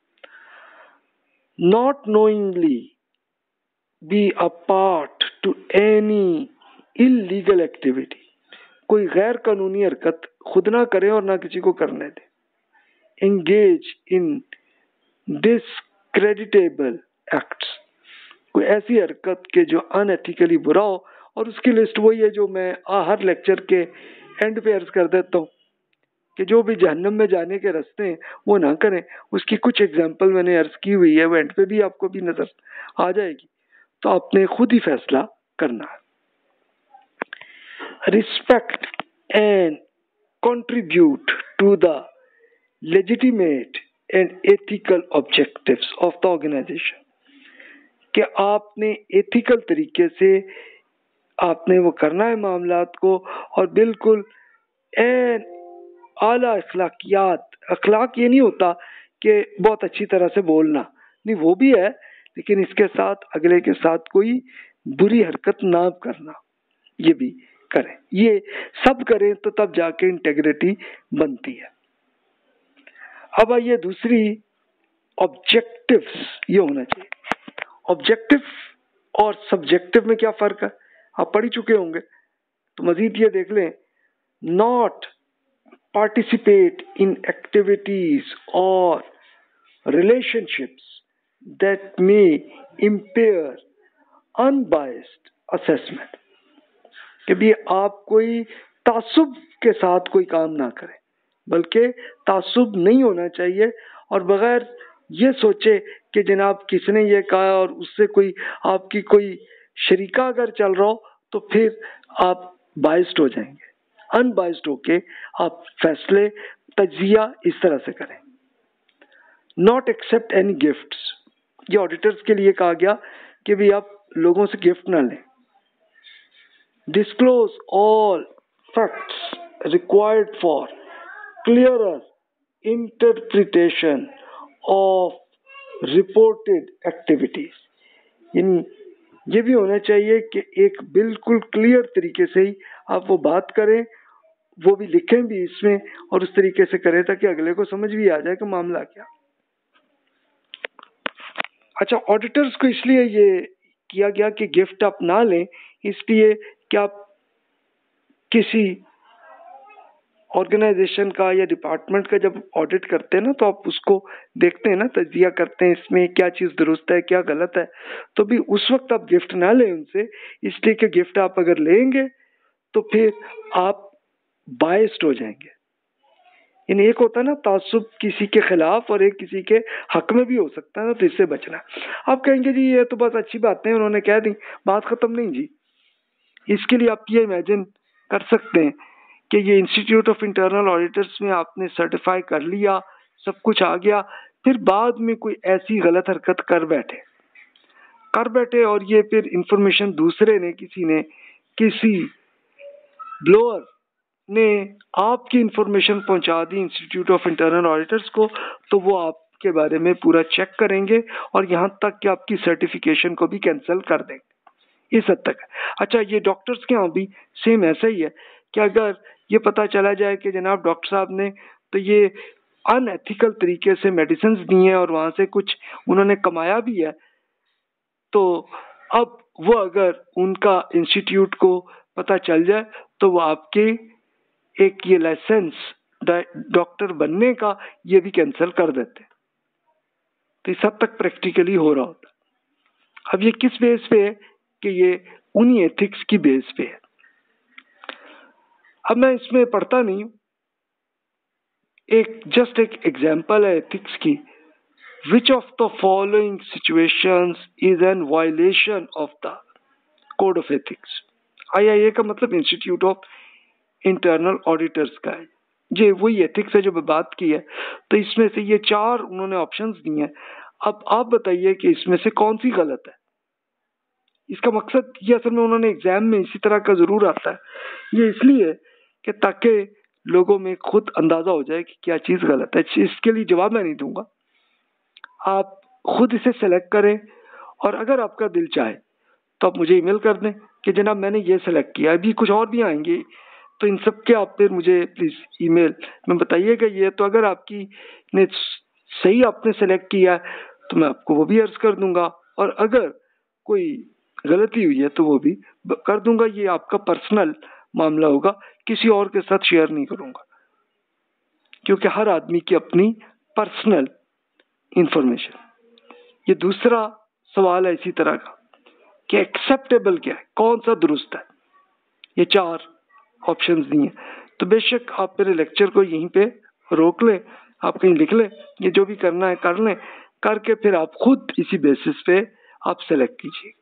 Not knowingly be a part to any illegal activity, कोई गैर कानूनी हरकत खुद ना करें और ना किसी को करने दें। engage in discreditable acts, कोई ऐसी हरकत के जो अनएथिकली बुरा हो। और उसकी लिस्ट वही है जो मैं हर लेक्चर के एंड पे अर्ज कर देता हूँ कि जो भी जहन्नम में जाने के रास्ते हैं वो ना करें। उसकी कुछ एग्जांपल मैंने अर्ज की हुई है, वो एंड पे भी आपको भी नजर आ जाएगी, तो आपने खुद ही फैसला करना है। Respect and contribute to the legitimate and ethical objectives of the organization, कि आपने एथिकल तरीके से आपने वो करना है मामलात को, और बिल्कुल एन आला अखलाकियात। अखलाक ये नहीं होता कि बहुत अच्छी तरह से बोलना, नहीं, वो भी है, लेकिन इसके साथ अगले के साथ कोई बुरी हरकत ना करना, ये भी करें। ये सब करें तो तब जाके इंटेग्रिटी बनती है। अब आइए दूसरी, ऑब्जेक्टिव्स ये होना चाहिए। ऑब्जेक्टिव और सब्जेक्टिव में क्या फर्क है आप पढ़ ही चुके होंगे, तो मजीद ये देख लें। Not participate in activities or relationships that may impair unbiased assessment, कि भी आप कोई तासुब के साथ कोई काम ना करें, बल्कि तासुब नहीं होना चाहिए, और बगैर ये सोचे कि जनाब किसने ये कहा और उससे कोई आपकी कोई शरीका अगर चल रहा हो तो फिर आप बाइस्ड हो जाएंगे। अनबाइस्ड होके आप फैसले तजिया इस तरह से करें। नॉट एक्सेप्ट एनी गिफ्ट्स, ये ऑडिटर्स के लिए कहा गया कि भी आप लोगों से गिफ्ट ना लें। Disclose all facts required for clearer interpretation of reported activities. ये भी होना चाहिए कि एक बिल्कुल क्लियर तरीके से ही आप वो बात करें, वो भी लिखें भी इसमें, और उस तरीके से करें ताकि अगले को समझ भी आ जाए कि मामला क्या। अच्छा, ऑडिटर्स को इसलिए ये किया गया कि गिफ्ट आप ना लें, इसलिए कि आप किसी ऑर्गेनाइजेशन का या डिपार्टमेंट का जब ऑडिट करते हैं ना, तो आप उसको देखते हैं ना, तजिया करते हैं इसमें क्या चीज़ दुरुस्त है क्या गलत है, तो भी उस वक्त आप गिफ्ट ना लें उनसे, इसलिए कि गिफ्ट आप अगर लेंगे तो फिर आप बायस्ड हो जाएंगे। यानी एक होता है ना तासुब किसी के खिलाफ, और एक किसी के हक में भी हो सकता है ना, तो इससे बचना। आप कहेंगे जी ये तो बस अच्छी बातें उन्होंने कह दी, बात खत्म नहीं जी। इसके लिए आप ये इमेजिन कर सकते हैं कि ये इंस्टीट्यूट ऑफ इंटरनल ऑडिटर्स में आपने सर्टिफाई कर लिया, सब कुछ आ गया, फिर बाद में कोई ऐसी गलत हरकत कर बैठे और ये फिर इंफॉर्मेशन दूसरे ने, किसी ब्लोअर ने आपकी इंफॉर्मेशन पहुंचा दी इंस्टीट्यूट ऑफ इंटरनल ऑडिटर्स को, तो वो आपके बारे में पूरा चेक करेंगे और यहाँ तक कि आपकी सर्टिफिकेशन को भी कैंसिल कर देंगे, इस हद तक। अच्छा, ये डॉक्टर्स के यहाँ भी सेम ऐसा ही है कि अगर ये पता चला जाए कि जनाब डॉक्टर साहब ने तो ये अनएथिकल तरीके से मेडिसिन दी हैं और वहाँ से कुछ उन्होंने कमाया भी है, तो अब वो अगर उनका इंस्टीट्यूट को पता चल जाए तो वो आपके एक ये लाइसेंस डॉक्टर बनने का ये भी कैंसिल कर देते। तो इस हद तक प्रैक्टिकली हो रहा होता। अब ये किस बेस पे है कि ये उन्हीं एथिक्स की बेस पे है। अब मैं इसमें पढ़ता नहीं हूं, जस्ट एक एग्जांपल है एथिक्स की। Which of the following situations is an violation of the code of ethics. IIA का मतलब इंस्टीट्यूट ऑफ इंटरनल ऑडिटर्स का है, ये वही एथिक्स है जो मैं बात की है। तो इसमें से ये 4 उन्होंने ऑप्शंस दिए हैं। अब आप बताइए कि इसमें से कौन सी गलत है। इसका मकसद ये असल में उन्होंने एग्जाम में इसी तरह का जरूर आता है, ये इसलिए कि ताकि लोगों में खुद अंदाजा हो जाए कि क्या चीज गलत है। इसके लिए जवाब मैं नहीं दूंगा, आप खुद इसे सेलेक्ट करें, और अगर आपका दिल चाहे तो आप मुझे ईमेल कर दें कि जनाब मैंने ये सेलेक्ट किया। अभी कुछ और भी आएंगे, तो इन सब के आप फिर मुझे प्लीज ईमेल में बताइएगा ये। तो अगर आपकी ने सही आपने सेलेक्ट किया है तो मैं आपको वो भी अर्ज कर दूंगा, और अगर कोई गलती हुई है तो वो भी कर दूंगा। ये आपका पर्सनल मामला होगा, किसी और के साथ शेयर नहीं करूंगा, क्योंकि हर आदमी की अपनी पर्सनल इंफॉर्मेशन। ये दूसरा सवाल है इसी तरह का कि एक्सेप्टेबल क्या है, कौन सा दुरुस्त है। ये 4 ऑप्शंस दिए। तो बेशक आप मेरे लेक्चर को यहीं पे रोक लें, आप कहीं लिख लें, ये जो भी करना है कर लें, करके फिर आप खुद इसी बेसिस पे आप सेलेक्ट कीजिए।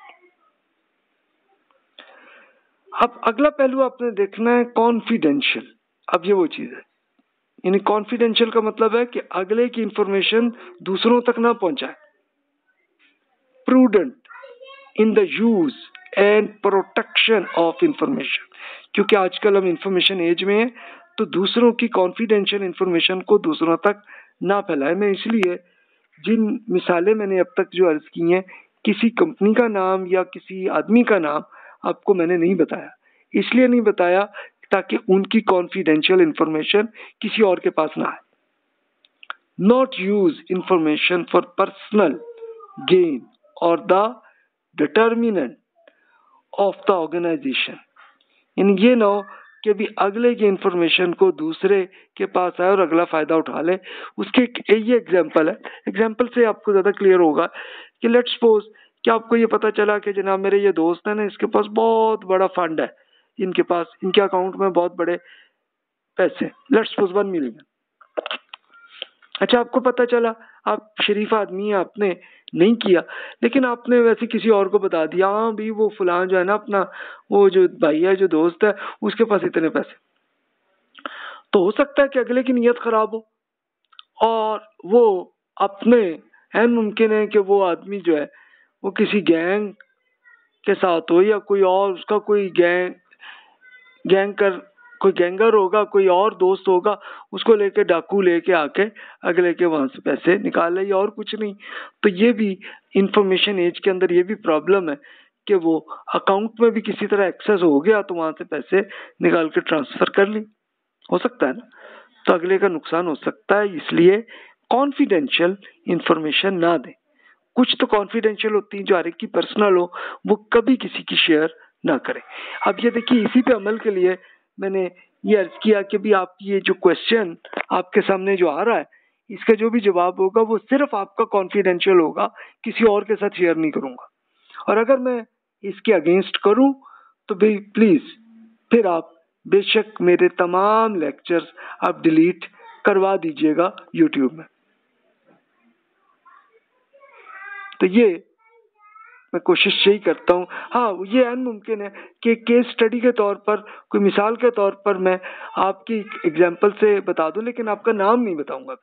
अब अगला पहलू आपने देखना है कॉन्फिडेंशियल। अब ये वो चीज है, यानी कॉन्फिडेंशियल का मतलब है कि अगले की इंफॉर्मेशन दूसरों तक ना पहुंचाए। Prudent in the use and protection of information, क्योंकि आजकल हम इंफॉर्मेशन एज में हैं, तो दूसरों की कॉन्फिडेंशियल इंफॉर्मेशन को दूसरों तक ना फैलाए। मैं इसलिए जिन मिसालें मैंने अब तक जो अर्ज की हैं, किसी कंपनी का नाम या किसी आदमी का नाम आपको मैंने नहीं बताया। इसलिए नहीं बताया ताकि उनकी कॉन्फिडेंशियल इंफॉर्मेशन किसी और के पास ना आए। Not use information for personal gain or the determinant of the organisation, यानी ये ना हो कि भी अगले की इंफॉर्मेशन को दूसरे के पास आए और अगला फायदा उठा ले। उसके ये एग्जांपल है, एग्जांपल से आपको ज्यादा क्लियर होगा कि लेट्स सपोज कि आपको ये पता चला कि जनाब मेरे ये दोस्त है ना, इसके पास बहुत बड़ा फंड है, इनके पास इनके अकाउंट में बहुत बड़े पैसे, लेट्स सपोज 1 मिलियन। अच्छा, आपको पता चला, आप शरीफ आदमी है, आपने नहीं किया, लेकिन आपने वैसे किसी और को बता दिया, हाँ भाई वो फलां जो है ना अपना, वो जो भाई है जो दोस्त है उसके पास इतने पैसे। तो हो सकता है कि अगले की नीयत खराब हो और वो अपने है, मुमकिन है कि वो आदमी जो है वो किसी गैंग के साथ हो या कोई और उसका कोई कोई गैंगर होगा, कोई और दोस्त होगा, उसको लेके डाकू लेके आके अगले के वहां से पैसे निकाल ले, और कुछ नहीं। तो ये भी इंफॉर्मेशन एज के अंदर ये भी प्रॉब्लम है कि वो अकाउंट में भी किसी तरह एक्सेस हो गया तो वहां से पैसे निकाल के ट्रांसफर कर ली, हो सकता है ना, तो अगले का नुकसान हो सकता है। इसलिए कॉन्फिडेंशियल इंफॉर्मेशन ना दें। कुछ तो कॉन्फिडेंशियल होती है जो हर एक की पर्सनल हो, वो कभी किसी की शेयर ना करें। अब ये देखिए, इसी पे अमल के लिए मैंने ये अर्ज किया कि भी आप ये जो क्वेश्चन आपके सामने जो आ रहा है, इसका जो भी जवाब होगा वो सिर्फ आपका कॉन्फिडेंशियल होगा, किसी और के साथ शेयर नहीं करूंगा। और अगर मैं इसके अगेंस्ट करूं तो भी प्लीज फिर आप बेशक मेरे तमाम लेक्चर्स आप डिलीट करवा दीजिएगा यूट्यूब में। तो ये मैं कोशिश यही करता हूँ। हाँ, ये अनमुमकिन है कि केस स्टडी के तौर पर, कोई मिसाल के तौर पर मैं आपकी एग्जाम्पल से बता दूं, लेकिन आपका नाम नहीं बताऊंगा।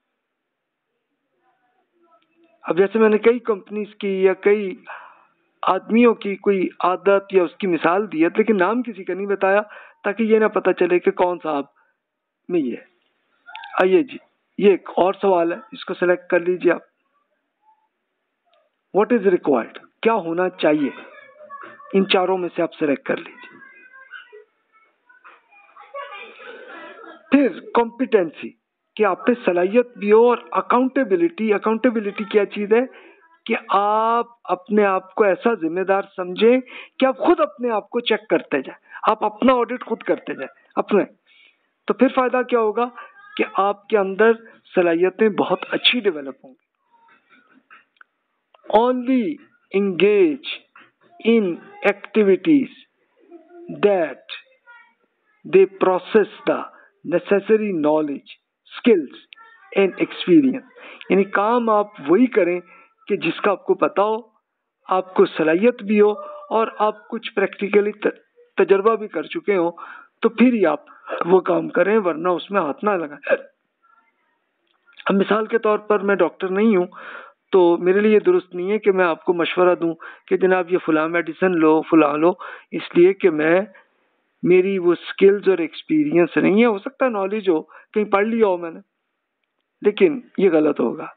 अब जैसे मैंने कई कंपनीज की या कई आदमियों की कोई आदत या उसकी मिसाल दी है, लेकिन नाम किसी का नहीं बताया, ताकि ये ना पता चले कि कौन साहब में ये। आइए जी, ये एक और सवाल है, इसको सेलेक्ट कर लीजिए आप। व्हाट इज रिक्वायर्ड, क्या होना चाहिए, इन चारों में से आप सेलेक्ट कर लीजिए। फिर कॉम्पिटेंसी, कि आप पे सलाहियत भी हो, और अकाउंटेबिलिटी। अकाउंटेबिलिटी क्या चीज है कि आप अपने आप को ऐसा जिम्मेदार समझें कि आप खुद अपने आप को चेक करते जाए, आप अपना ऑडिट खुद करते जाए अपने। तो फिर फायदा क्या होगा कि आपके अंदर सलाहियतें बहुत अच्छी डेवलप होंगी। Only engage in activities that they process the necessary knowledge, skills and experience, यानी काम आप वही करें कि जिसका आपको पता हो, आपको सलाहियत भी हो और आप कुछ प्रैक्टिकली तजर्बा भी कर चुके हो, तो फिर ही आप वो काम करें, वरना उसमें हाथ ना लगाएं। अब मिसाल के तौर पर मैं डॉक्टर नहीं हूँ, तो मेरे लिए दुरुस्त नहीं है कि मैं आपको मशवरा दूं कि जनाब ये फलां मेडिसिन लो, फलां लो, इसलिए कि मेरी वो स्किल्स और एक्सपीरियंस नहीं है। हो सकता है नॉलेज हो, कहीं पढ़ लिया हो मैंने, लेकिन ये गलत होगा।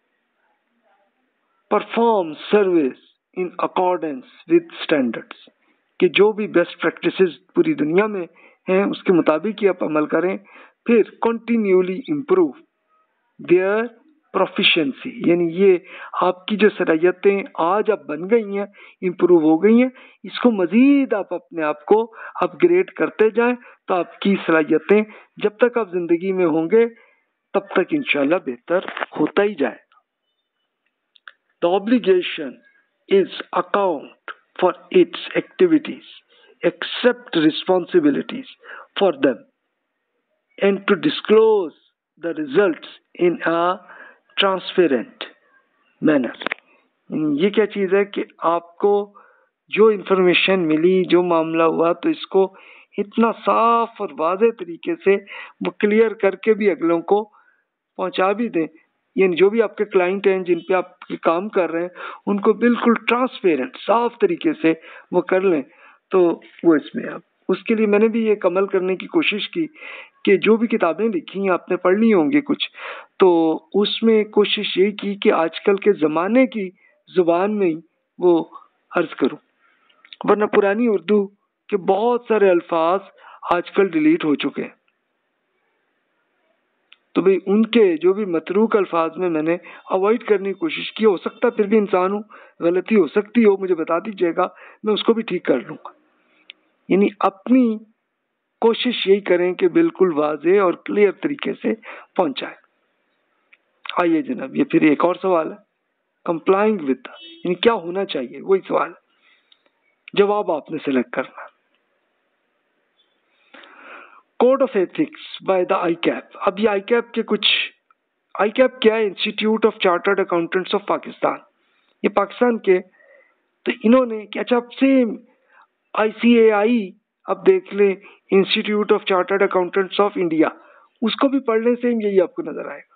Perform service in accordance with standards, कि जो भी बेस्ट प्रैक्टिसेस पूरी दुनिया में हैं उसके मुताबिक ही आप अमल करें। फिर कंटिन्यूली इम्प्रूव देयर प्रोफिशिएंसी, यानी ये आपकी जो सलाहियतें आज आप बन गई हैं, इम्प्रूव हो गई हैं, इसको मजीद आप अपने आप को अपग्रेड करते जाएं, तो आपकी सलाहियतें जब तक आप जिंदगी में होंगे तब तक इंशाल्लाह बेहतर होता ही जाएगा। The obligation is account for its activities, accept responsibilities for them, and to disclose the results in a transparent manner. ये क्या चीज़ है कि आपको जो इंफॉर्मेशन मिली, जो मामला हुआ, तो इसको इतना साफ और वाज़ेह तरीके से वो क्लियर करके भी अगलों को पहुंचा भी दें, यानी जो भी आपके क्लाइंट हैं जिन पे आप काम कर रहे हैं उनको बिल्कुल ट्रांसपेरेंट साफ तरीके से वो कर लें, तो वो इसमें आप उसके लिए मैंने भी ये अमल करने की कोशिश की कि जो भी किताबें लिखी हैं आपने पढ़ ली होंगी कुछ, तो उसमें कोशिश यही की कि आजकल के ज़माने की ज़ुबान में ही वो अर्ज़ करूँ, वरना पुरानी उर्दू के बहुत सारे अल्फाज आजकल डिलीट हो चुके हैं। तो भाई उनके जो भी मतरूक अल्फाज में मैंने अवॉइड करने की कोशिश की। हो सकता फिर भी इंसान हूँ, गलती हो सकती हो, मुझे बता दीजिएगा, मैं उसको भी ठीक कर लूँगा। यानी अपनी कोशिश यही करें कि बिल्कुल वाज़ेह और क्लियर तरीके से पहुँचाएं। आइए जनाब, ये फिर एक और सवाल है, कंप्लाइंग विद, यानी क्या होना चाहिए, वही सवाल है, जवाब आपने सेलेक्ट करना। Code of ethics by the ICAP. अब ये आईकैप के कुछ, आईकैप क्या है? Institute of chartered accountants of Pakistan, ये पाकिस्तान के, तो इन्होंने क्या, अच्छा सेम ICAI, अब देख ले institute of chartered accountants of India, उसको भी पढ़ने से यही आपको नजर आएगा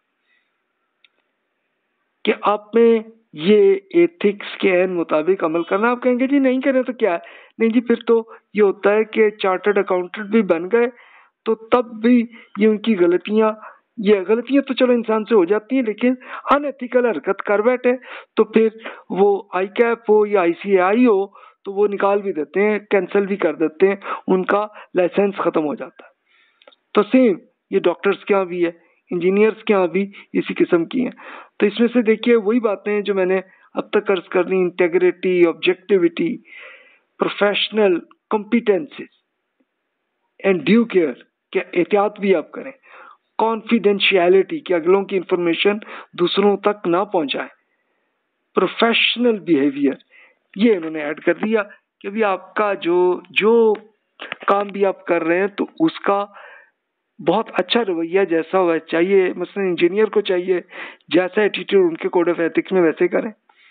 कि आप में ये एथिक्स के एन मुताबिक अमल करना। आप कहेंगे जी नहीं करें तो क्या है, नहीं जी, फिर तो ये होता है कि चार्टर्ड अकाउंटेंट भी बन गए तो तब भी ये उनकी गलतियां, ये गलतियां तो चलो इंसान से हो जाती हैं, लेकिन अनएथिकल हरकत कर बैठे तो फिर वो आईकैप हो या ICAI हो तो वो निकाल भी देते हैं, कैंसिल भी कर देते हैं, उनका लाइसेंस खत्म हो जाता है। तो सेम ये डॉक्टर्स के यहाँ भी है, इंजीनियर्स के यहाँ भी इसी किस्म की हैं। तो इसमें से देखिए वही बातें हैं जो मैंने अब तक अर्ज कर दी, integrity, objectivity, professional competencies and due care, क्या एहतियात भी आप करें, कॉन्फिडेंशियलिटी, कि अगलों की इंफॉर्मेशन दूसरों तक ना पहुंचाए, प्रोफेशनल बिहेवियर, ये इन्होंने ऐड कर दिया कि भी आपका जो जो काम भी आप कर रहे हैं तो उसका बहुत अच्छा रवैया जैसा हुआ चाहिए, मसलन इंजीनियर को चाहिए जैसा एटीट्यूड उनके कोड ऑफ एथिक्स में वैसे करें,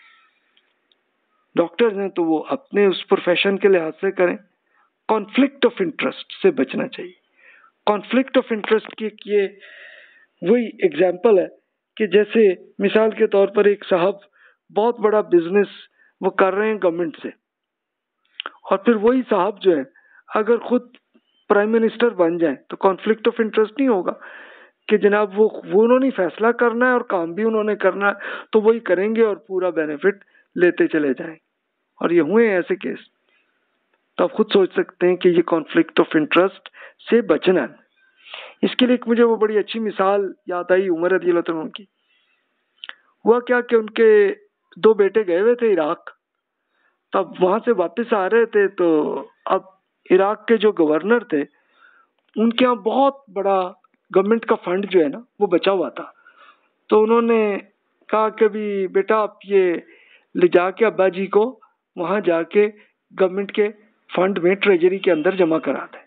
डॉक्टर्स हैं तो वो अपने उस प्रोफेशन के लिहाज से करें, कॉन्फ्लिक्ट ऑफ इंटरेस्ट से बचना चाहिए। कॉन्फ्लिक्ट ऑफ इंटरेस्ट की ये वही एग्जाम्पल है कि जैसे मिसाल के तौर पर एक साहब बहुत बड़ा बिजनेस वो कर रहे हैं गवर्नमेंट से, और फिर वही साहब जो है अगर खुद प्राइम मिनिस्टर बन जाए तो कॉन्फ्लिक्ट ऑफ इंटरेस्ट नहीं होगा कि जनाब वो उन्होंने फैसला करना है और काम भी उन्होंने करना है, तो वही करेंगे और पूरा बेनिफिट लेते चले जाएं, और ये हुए हैं ऐसे केस। तो आप खुद सोच सकते हैं कि ये कॉन्फ्लिक्ट ऑफ इंटरेस्ट से बचना है। इसके लिए मुझे वो बड़ी अच्छी मिसाल याद आई उमर रज़ियल्लाहु अन्हु की। हुआ क्या कि उनके दो बेटे गए हुए थे इराक, तब वहां से वापस आ रहे थे, तो अब इराक के जो गवर्नर थे उनके यहाँ बहुत बड़ा गवर्नमेंट का फंड जो है ना वो बचा हुआ था, तो उन्होंने कहा कि भी बेटा आप ये ले जाके अब्बा जी को वहां जाके गवर्नमेंट के फंड में ट्रेजरी के अंदर जमा करा दें।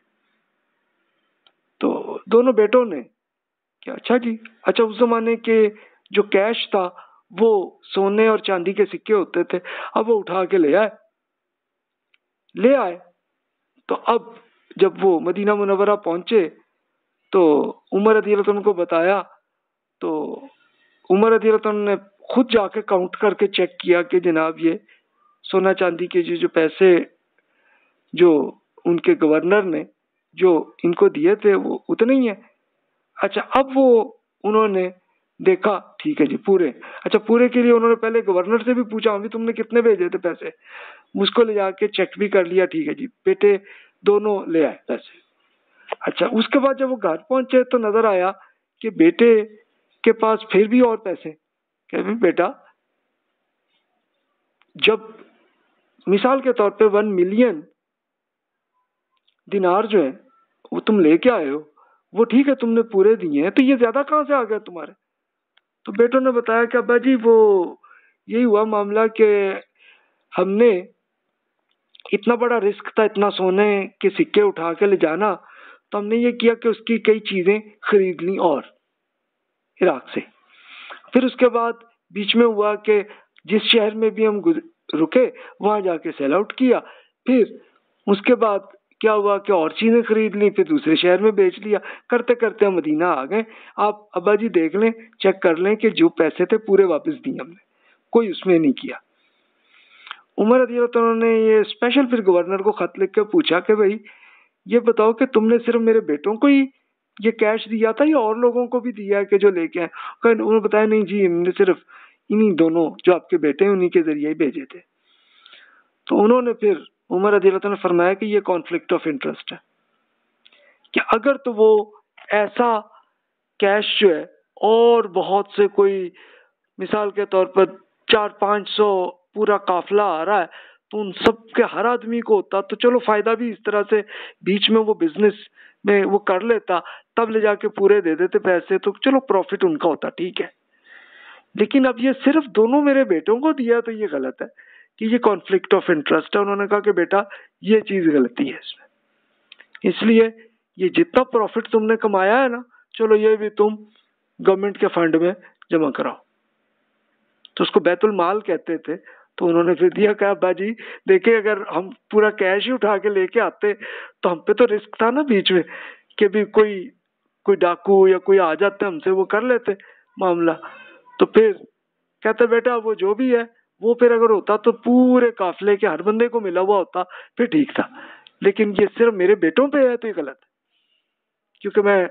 तो दोनों बेटों ने क्या, अच्छा जी, अच्छा उस जमाने के जो कैश था वो सोने और चांदी के सिक्के होते थे, अब वो उठा के ले आए। तो अब जब वो मदीना मुनव्वरा पहुंचे तो उमर रज़ियल्लाहु अन्हु को बताया, तो उमर रज़ियल्लाहु अन्हु ने खुद जाके काउंट करके चेक किया कि जनाब ये सोना चांदी के जो पैसे जो उनके गवर्नर ने जो इनको दिए थे वो उतने ही है। अच्छा अब वो उन्होंने देखा, ठीक है जी पूरे, अच्छा पूरे के लिए उन्होंने पहले गवर्नर से भी पूछा भी तुमने कितने भेजे थे पैसे, मुझको ले जाके चेक भी कर लिया, ठीक है जी, बेटे दोनों ले आए पैसे। अच्छा उसके बाद जब वो घर पहुंचे तो नजर आया कि बेटे के पास फिर भी और पैसे, कह भी बेटा जब मिसाल के तौर पे 1 मिलियन दिनार जो है वो तुम लेके आए हो, वो ठीक है तुमने पूरे दिए हैं, तो ये ज्यादा कहाँ से आ गया तुम्हारे? तो बेटों ने बताया कि अब्बा जी वो यही हुआ मामला कि हमने इतना बड़ा रिस्क था, इतना सोने के सिक्के उठा के ले जाना, तो हमने ये किया कि उसकी कई चीजें खरीद ली और इराक से। फिर उसके बाद बीच में हुआ कि जिस शहर में भी हम रुके वहां जाके सेल आउट किया। फिर उसके बाद क्या हुआ कि और चीजें खरीद ली, फिर दूसरे शहर में बेच लिया। करते करते हम मदीना आ गए। आप अब्बा जी देख लें, चेक कर लें कि जो पैसे थे पूरे वापस दिए हमने, कोई उसमें नहीं किया। उमर रज़ी अल्लाह तआला ने ये स्पेशल फिर गवर्नर को खत लिख के पूछा कि भाई ये बताओ कि तुमने सिर्फ मेरे बेटों को ही ये कैश दिया था या और लोगों को भी दिया है कि जो लेके आए? उन्होंने बताया नहीं जी, हमने सिर्फ इन्हीं दोनों जो आपके बेटे हैं उन्हीं के जरिए ही भेजे थे। तो उन्होंने फिर उमर रज़ी अल्लाह तआला ने फरमाया कि ये कॉन्फ्लिक्ट ऑफ इंटरेस्ट है, कि अगर तो वो ऐसा कैश जो है और बहुत से कोई मिसाल के तौर पर 400-500 पूरा काफिला आ रहा है, तो उन सब के हर आदमी को होता तो चलो फायदा भी इस तरह से बीच में वो बिजनेस में वो कर लेता, तब ले जाके पूरे दे देते पैसे, तो चलो प्रॉफिट उनका होता, ठीक है। लेकिन अब ये सिर्फ दोनों मेरे बेटों को दिया तो ये गलत है, कि ये कॉन्फ्लिक्ट ऑफ इंटरेस्ट है। उन्होंने कहा कि बेटा ये चीज गलती है इसमें, इसलिए ये जितना प्रॉफिट तुमने कमाया है ना, चलो ये भी तुम गवर्नमेंट के फंड में जमा कराओ। तो उसको बैतुल माल कहते थे। तो उन्होंने फिर दिया, कहा बाजी देखिए अगर हम पूरा कैश ही उठा के लेके आते तो हम पे तो रिस्क था ना बीच में कि भी कोई डाकू या कोई आ जाते, हमसे वो कर लेते मामला। तो फिर कहते बेटा वो जो भी है वो फिर अगर होता तो पूरे काफिले के हर बंदे को मिला हुआ होता, फिर ठीक था। लेकिन ये सिर्फ मेरे बेटों पे है तो ये गलत है, क्योंकि मैं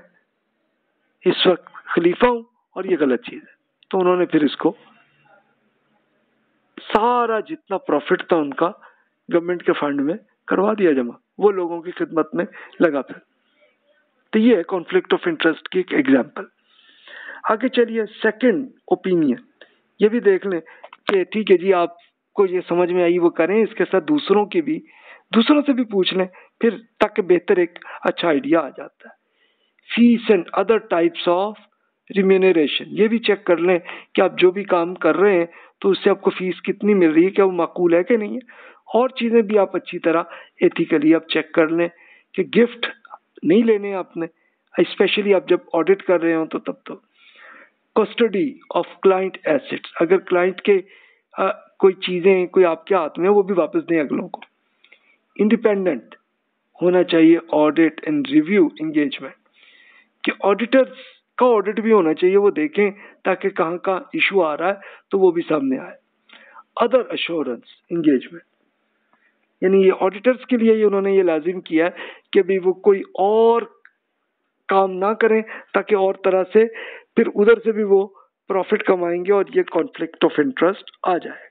इस वक्त खलीफा हूं और ये गलत चीज है। तो उन्होंने फिर इसको सारा जितना प्रॉफिट था उनका गवर्नमेंट के फंड में करवा दिया जमा, वो लोगों की खिदमत में लगा फिर। तो ये है कॉन्फ्लिक्ट ऑफ इंटरेस्ट की एक एग्जांपल। आगे चलिए, सेकंड ओपिनियन ये भी देख लें कि ठीक है जी आपको ये समझ में आई वो करें, इसके साथ दूसरों से भी पूछ लें फिर, ताकि बेहतर एक अच्छा आइडिया आ जाता है। Fees and other types of remuneration, ये भी चेक कर लें कि आप जो भी काम कर रहे हैं तो उससे आपको फीस कितनी मिल रही है, क्या वो माकूल है कि नहीं है। और चीजें भी आप अच्छी तरह एथिकली आप चेक कर लें कि गिफ्ट नहीं लेने आपने, स्पेशली आप जब ऑडिट कर रहे हो तो तब तो। कस्टडी ऑफ क्लाइंट एसेट्स, अगर क्लाइंट के कोई चीजें कोई आपके हाथ में वो भी वापस दें अगलों को। इंडिपेंडेंट होना चाहिए ऑडिट एंड रिव्यू एंगेजमेंट, कि ऑडिटर्स का ऑडिट भी होना चाहिए, वो देखें ताकि कहाँ का इशू आ रहा है तो वो भी सामने आए। अदर अश्योरेंस एंगेजमेंट, यानी ये ऑडिटर्स के लिए उन्होंने ये लाजिम किया है कि भी वो कोई और काम ना करें ताकि और तरह से फिर उधर से भी वो प्रॉफिट कमाएंगे और ये कॉन्फ्लिक्ट ऑफ इंटरेस्ट आ जाए।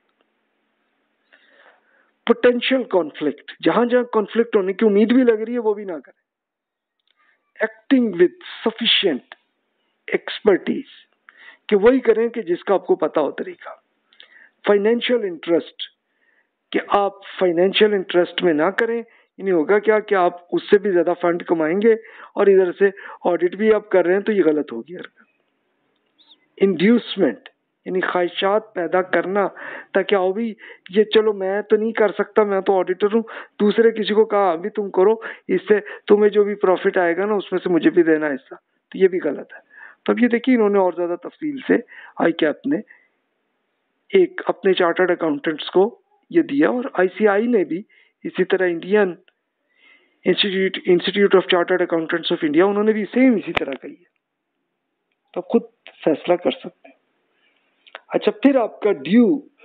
पोटेंशियल कॉन्फ्लिक्ट, जहां जहां कॉन्फ्लिक्ट होने की उम्मीद भी लग रही है वो भी ना करें। एक्टिंग विद सफिशिएंट एक्सपर्टीज, कि वही करें कि जिसका आपको पता हो तरीका। फाइनेंशियल इंटरेस्ट, कि आप फाइनेंशियल इंटरेस्ट में ना करें, यानी होगा क्या कि आप उससे भी ज्यादा फंड कमाएंगे और इधर से ऑडिट भी आप कर रहे हैं, तो ये गलत होगी हरकत। इंड्यूसमेंट, यानी ख्वाहिशात पैदा करना, ताकि आओ भी ये चलो मैं तो नहीं कर सकता, मैं तो ऑडिटर हूँ, दूसरे किसी को कहा अभी तुम करो, इससे तुम्हें जो भी प्रॉफिट आएगा ना उसमें से मुझे भी देना हिस्सा, तो ये भी गलत है। तो अब ये देखिए इन्होंने और ज्यादा तफसील से ICAP ने एक अपने चार्टर्ड अकाउंटेंट्स को ये दिया, और ICAI ने भी इसी तरह Indian institute of chartered accountants of India, उन्होंने भी सेम इसी तरह कही है। तो खुद फैसला कर सकते हैं। अच्छा, फिर आपका ड्यू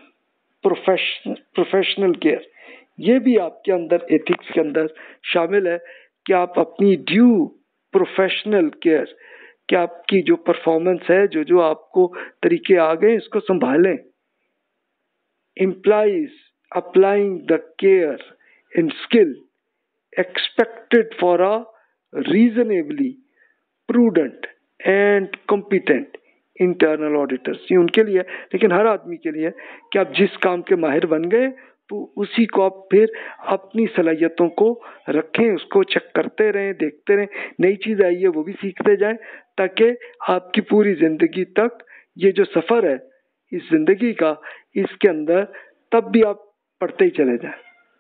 प्रोफेशनल केयर, ये भी आपके अंदर एथिक्स के अंदर शामिल है कि आप अपनी ड्यू प्रोफेशनल केयर, कि आपकी जो परफॉर्मेंस है, जो जो आपको तरीके आ गए इसको संभालें। implies applying the care and skill expected for a reasonably prudent and competent internal auditors। ये उनके लिए, लेकिन हर आदमी के लिए, कि आप जिस काम के माहिर बन गए तो उसी को आप फिर अपनी सलाहियतों को रखें, उसको चेक करते रहें, देखते रहें, नई चीज़ आई है वो भी सीखते जाएं, ताकि आपकी पूरी ज़िंदगी तक ये जो सफ़र है इस ज़िंदगी का, इसके अंदर तब भी आप पढ़ते ही चले जाएं।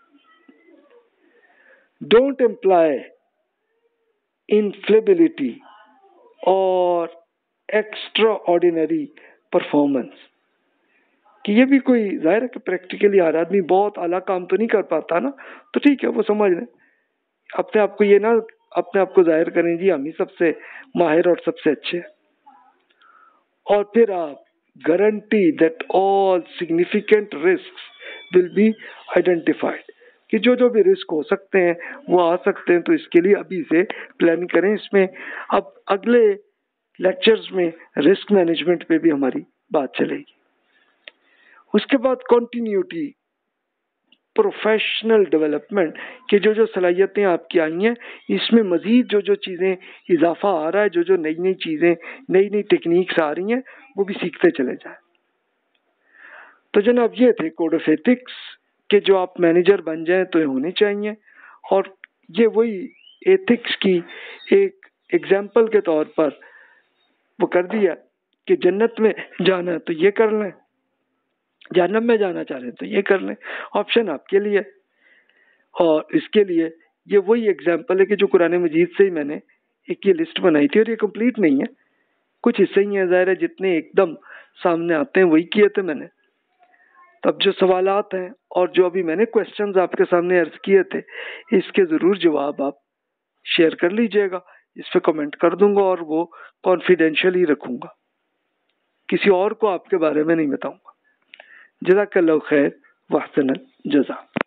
डोंट एम्प्लॉय इनफ्लेबिलिटी और एक्स्ट्रा ऑर्डिनरी परफॉर्मेंस, कि ये भी कोई जाहिर है कि प्रैक्टिकली हर आदमी बहुत आला काम तो नहीं कर पाता ना, तो ठीक है वो समझ लें। अपने आप को ये ना अपने आप को जाहिर करें जी हम ही सबसे माहिर और सबसे अच्छे हैं। और फिर आप guarantee that all significant risk will be identified, कि जो जो भी रिस्क हो सकते हैं वो आ सकते हैं, तो इसके लिए अभी से प्लानिंग करें। इसमें अब अगले लेक्चर्स में रिस्क मैनेजमेंट पे भी हमारी बात चलेगी। उसके बाद कंटिन्यूटी, प्रोफेशनल डेवलपमेंट, कि जो जो सलाहियतें आपकी आई हैं इसमें मजीद जो जो चीज़ें इजाफा आ रहा है, जो जो नई नई चीज़ें, नई नई टेक्निक्स आ रही हैं, वो भी सीखते चले जाएं। तो जनाब ये थे कोड ऑफ एथिक्स के जो आप मैनेजर बन जाएं तो ये होने चाहिए। और ये वही एथिक्स की एक एग्जाम्पल के तौर पर वो कर दिया कि जन्नत में जाना है तो ये कर लें, जहन्नम में जाना चाह रहे हैं तो ये कर लें, ऑप्शन आपके लिए। और इसके लिए ये वही एग्जाम्पल है कि जो कुरान मजीद से ही मैंने एक ये लिस्ट बनाई थी, और ये कंप्लीट नहीं है, कुछ हिस्से ही है, ज़ाहिर है जितने एकदम सामने आते हैं वही किए थे मैंने। तब जो सवालात हैं और जो अभी मैंने क्वेश्चंस आपके सामने अर्ज किए थे, इसके ज़रूर जवाब आप शेयर कर लीजिएगा, इस पे कमेंट कर दूंगा और वो कॉन्फिडेंशियल ही रखूंगा, किसी और को आपके बारे में नहीं बताऊंगा। जज़ाकल्लाहु खैर व अहसनल जज़ा।